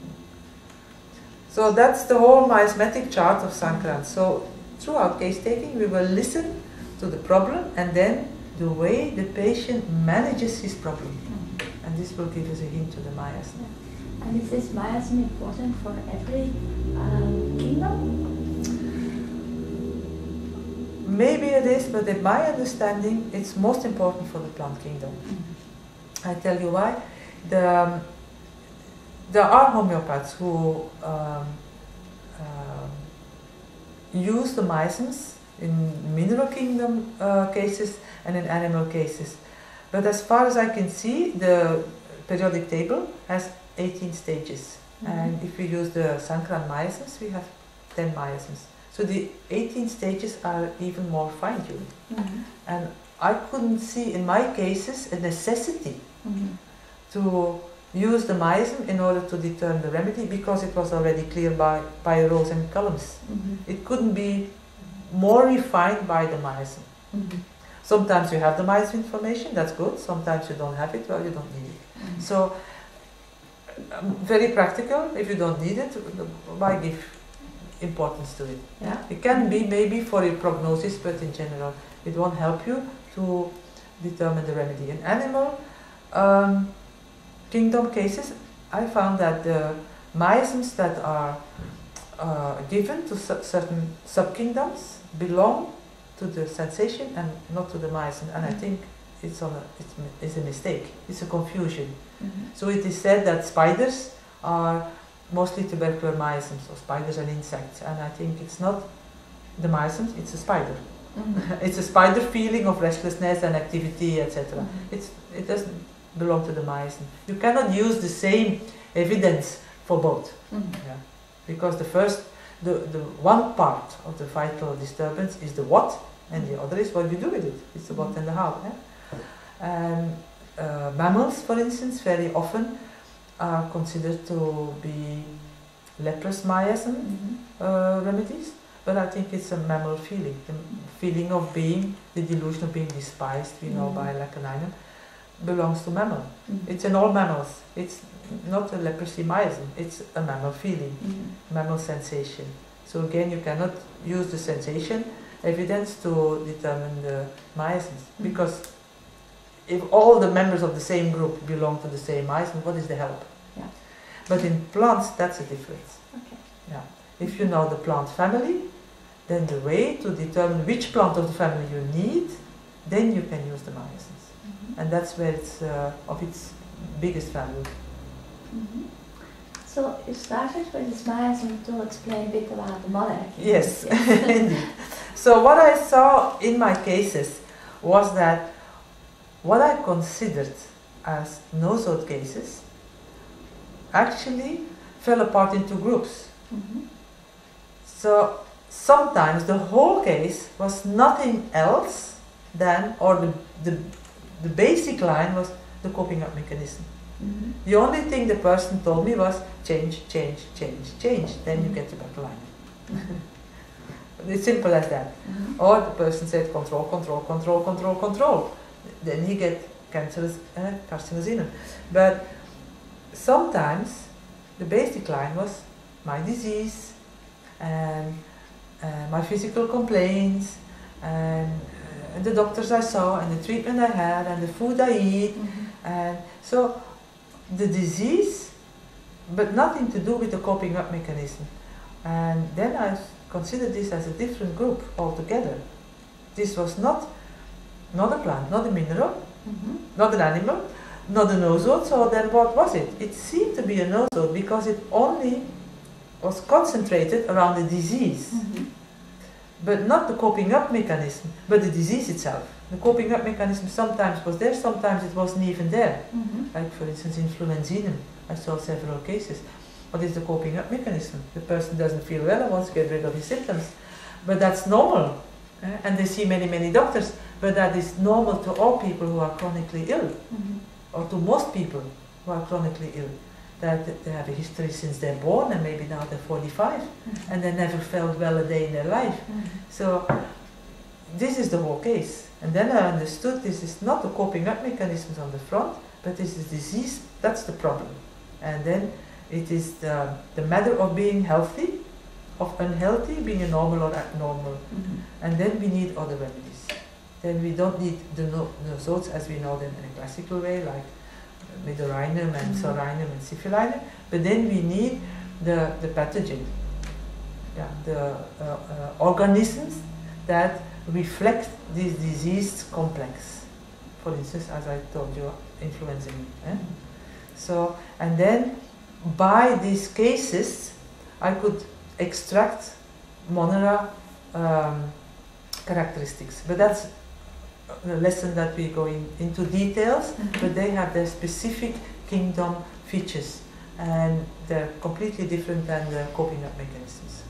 So that's the whole miasmatic chart of Sankran. So throughout case taking, we will listen to the problem and then the way the patient manages his problem. Mm-hmm. And this will give us a hint to the miasm. Yeah. And is this miasm important for every um, kingdom? Maybe it is, but in my understanding, it's most important for the plant kingdom. Mm-hmm. I tell you why. The, um, there are homeopaths who um, um, use the miasms in mineral kingdom uh, cases and in animal cases. But as far as I can see, the periodic table has eighteen stages. Mm-hmm. And if we use the Sankran miasms, we have ten miasms. So the eighteen stages are even more fine-tuned. Mm-hmm. And I couldn't see in my cases a necessity mm-hmm. to use the miasm in order to determine the remedy, because it was already clear by, by rows and columns. Mm-hmm. It couldn't be more refined by the miasm. Mm-hmm. Sometimes you have the miasm information, that's good. Sometimes you don't have it, well, you don't need it. Mm-hmm. So, um, very practical. If you don't need it, why give importance to it? Yeah? It can be maybe for your prognosis, but in general, it won't help you to determine the remedy. In animal um, kingdom cases, I found that the miasms that are uh, given to su certain sub-kingdoms belong to the sensation and not to the miasm. And I think it's, on a, it's, it's a mistake, it's a confusion. Mm-hmm. So it is said that spiders are mostly tubercular miasms, so spiders and insects, and I think it's not the miasms, it's a spider. Mm-hmm. It's a spider feeling of restlessness and activity, et cetera. Mm-hmm. It's it doesn't belong to the miasm. You cannot use the same evidence for both, mm-hmm. yeah. Because the first, the, the one part of the vital disturbance is the what, and the other is what you do with it. It's the what and the how. Yeah? And uh, mammals, for instance, very often are considered to be leprous miasm mm-hmm. uh, remedies, but I think it's a mammal feeling, the feeling of being, the delusion of being despised, we know, mm-hmm. by Lecaninum, belongs to mammal. Mm-hmm. It's in all mammals. It's not a leprosy miasm, it's a mammal feeling, mm-hmm. mammal sensation. So again, you cannot use the sensation evidence to determine the miasms, mm-hmm. because if all the members of the same group belong to the same miasm, what is the help? Yeah. But in plants, that's a difference. Okay. Yeah. If you know the plant family, then the way to determine which plant of the family you need, then you can use the miasms. Mm-hmm. And that's where it's uh, of its biggest value. Mm-hmm. So you started with this miasm to explain a bit about the monarchy. Yes, yes. Indeed. So what I saw in my cases was that what I considered as nosode cases actually fell apart into groups. Mm-hmm. So sometimes the whole case was nothing else than, or the, the, the basic line was the coping up mechanism. Mm-hmm. The only thing the person told me was change, change, change, change, then mm-hmm. you get to backline. Mm-hmm. It's simple as that. Mm-hmm. Or the person said control, control, control, control, control. Then you get cancerous uh, carcinosinum. But sometimes the basic line was my disease and uh, my physical complaints and uh, the doctors I saw and the treatment I had and the food I eat. Mm-hmm. And so the disease, but nothing to do with the coping up mechanism. And then I considered this as a different group altogether. This was not Not a plant, not a mineral, mm-hmm. not an animal, not a nosode, so then what was it? It seemed to be a nosode because it only was concentrated around the disease, mm-hmm. but not the coping up mechanism, but the disease itself. The coping up mechanism sometimes was there, sometimes it wasn't even there. Mm-hmm. Like for instance influenzinum, I saw several cases. What is the coping up mechanism? The person doesn't feel well and wants to get rid of his symptoms, but that's normal. Uh, and they see many, many doctors, but that is normal to all people who are chronically ill, mm-hmm. or to most people who are chronically ill. that they have a history since they're born and maybe now they're forty-five mm-hmm. and they never felt well a day in their life. Mm-hmm. So this is the whole case. And then I understood this is not the coping up mechanisms on the front, but this is disease, that's the problem. And then it is the, the matter of being healthy, of unhealthy, being a normal or abnormal. Mm-hmm. And then we need other remedies. Then we don't need the nosodes as we know them in a classical way, like Midorrhinum and mm-hmm. Sorinum and Syphilinum, but then we need the, the pathogen, yeah, the uh, uh, organisms that reflect this disease complex. For instance, as I told you, influenza. Eh? So, and then by these cases, I could extract Monera um, characteristics, but that's a lesson that we go in, into details, mm-hmm. but they have their specific kingdom features, and they're completely different than the coping up mechanisms.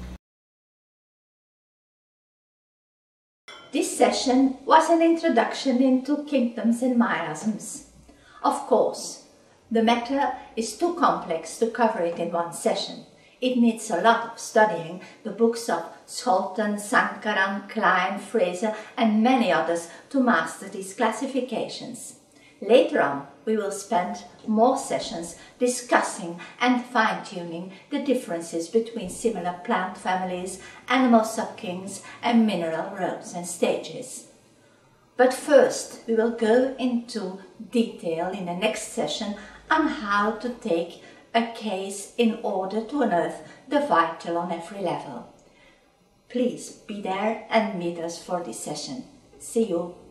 This session was an introduction into kingdoms and miasms. Of course, the matter is too complex to cover it in one session. It needs a lot of studying the books of Scholten, Sankaran, Klein, Fraser and many others to master these classifications. Later on, we will spend more sessions discussing and fine-tuning the differences between similar plant families, animal subkings and mineral rows and stages. But first, we will go into detail in the next session on how to take a case in order to unearth the vital on every level. Please be there and meet us for this session. See you.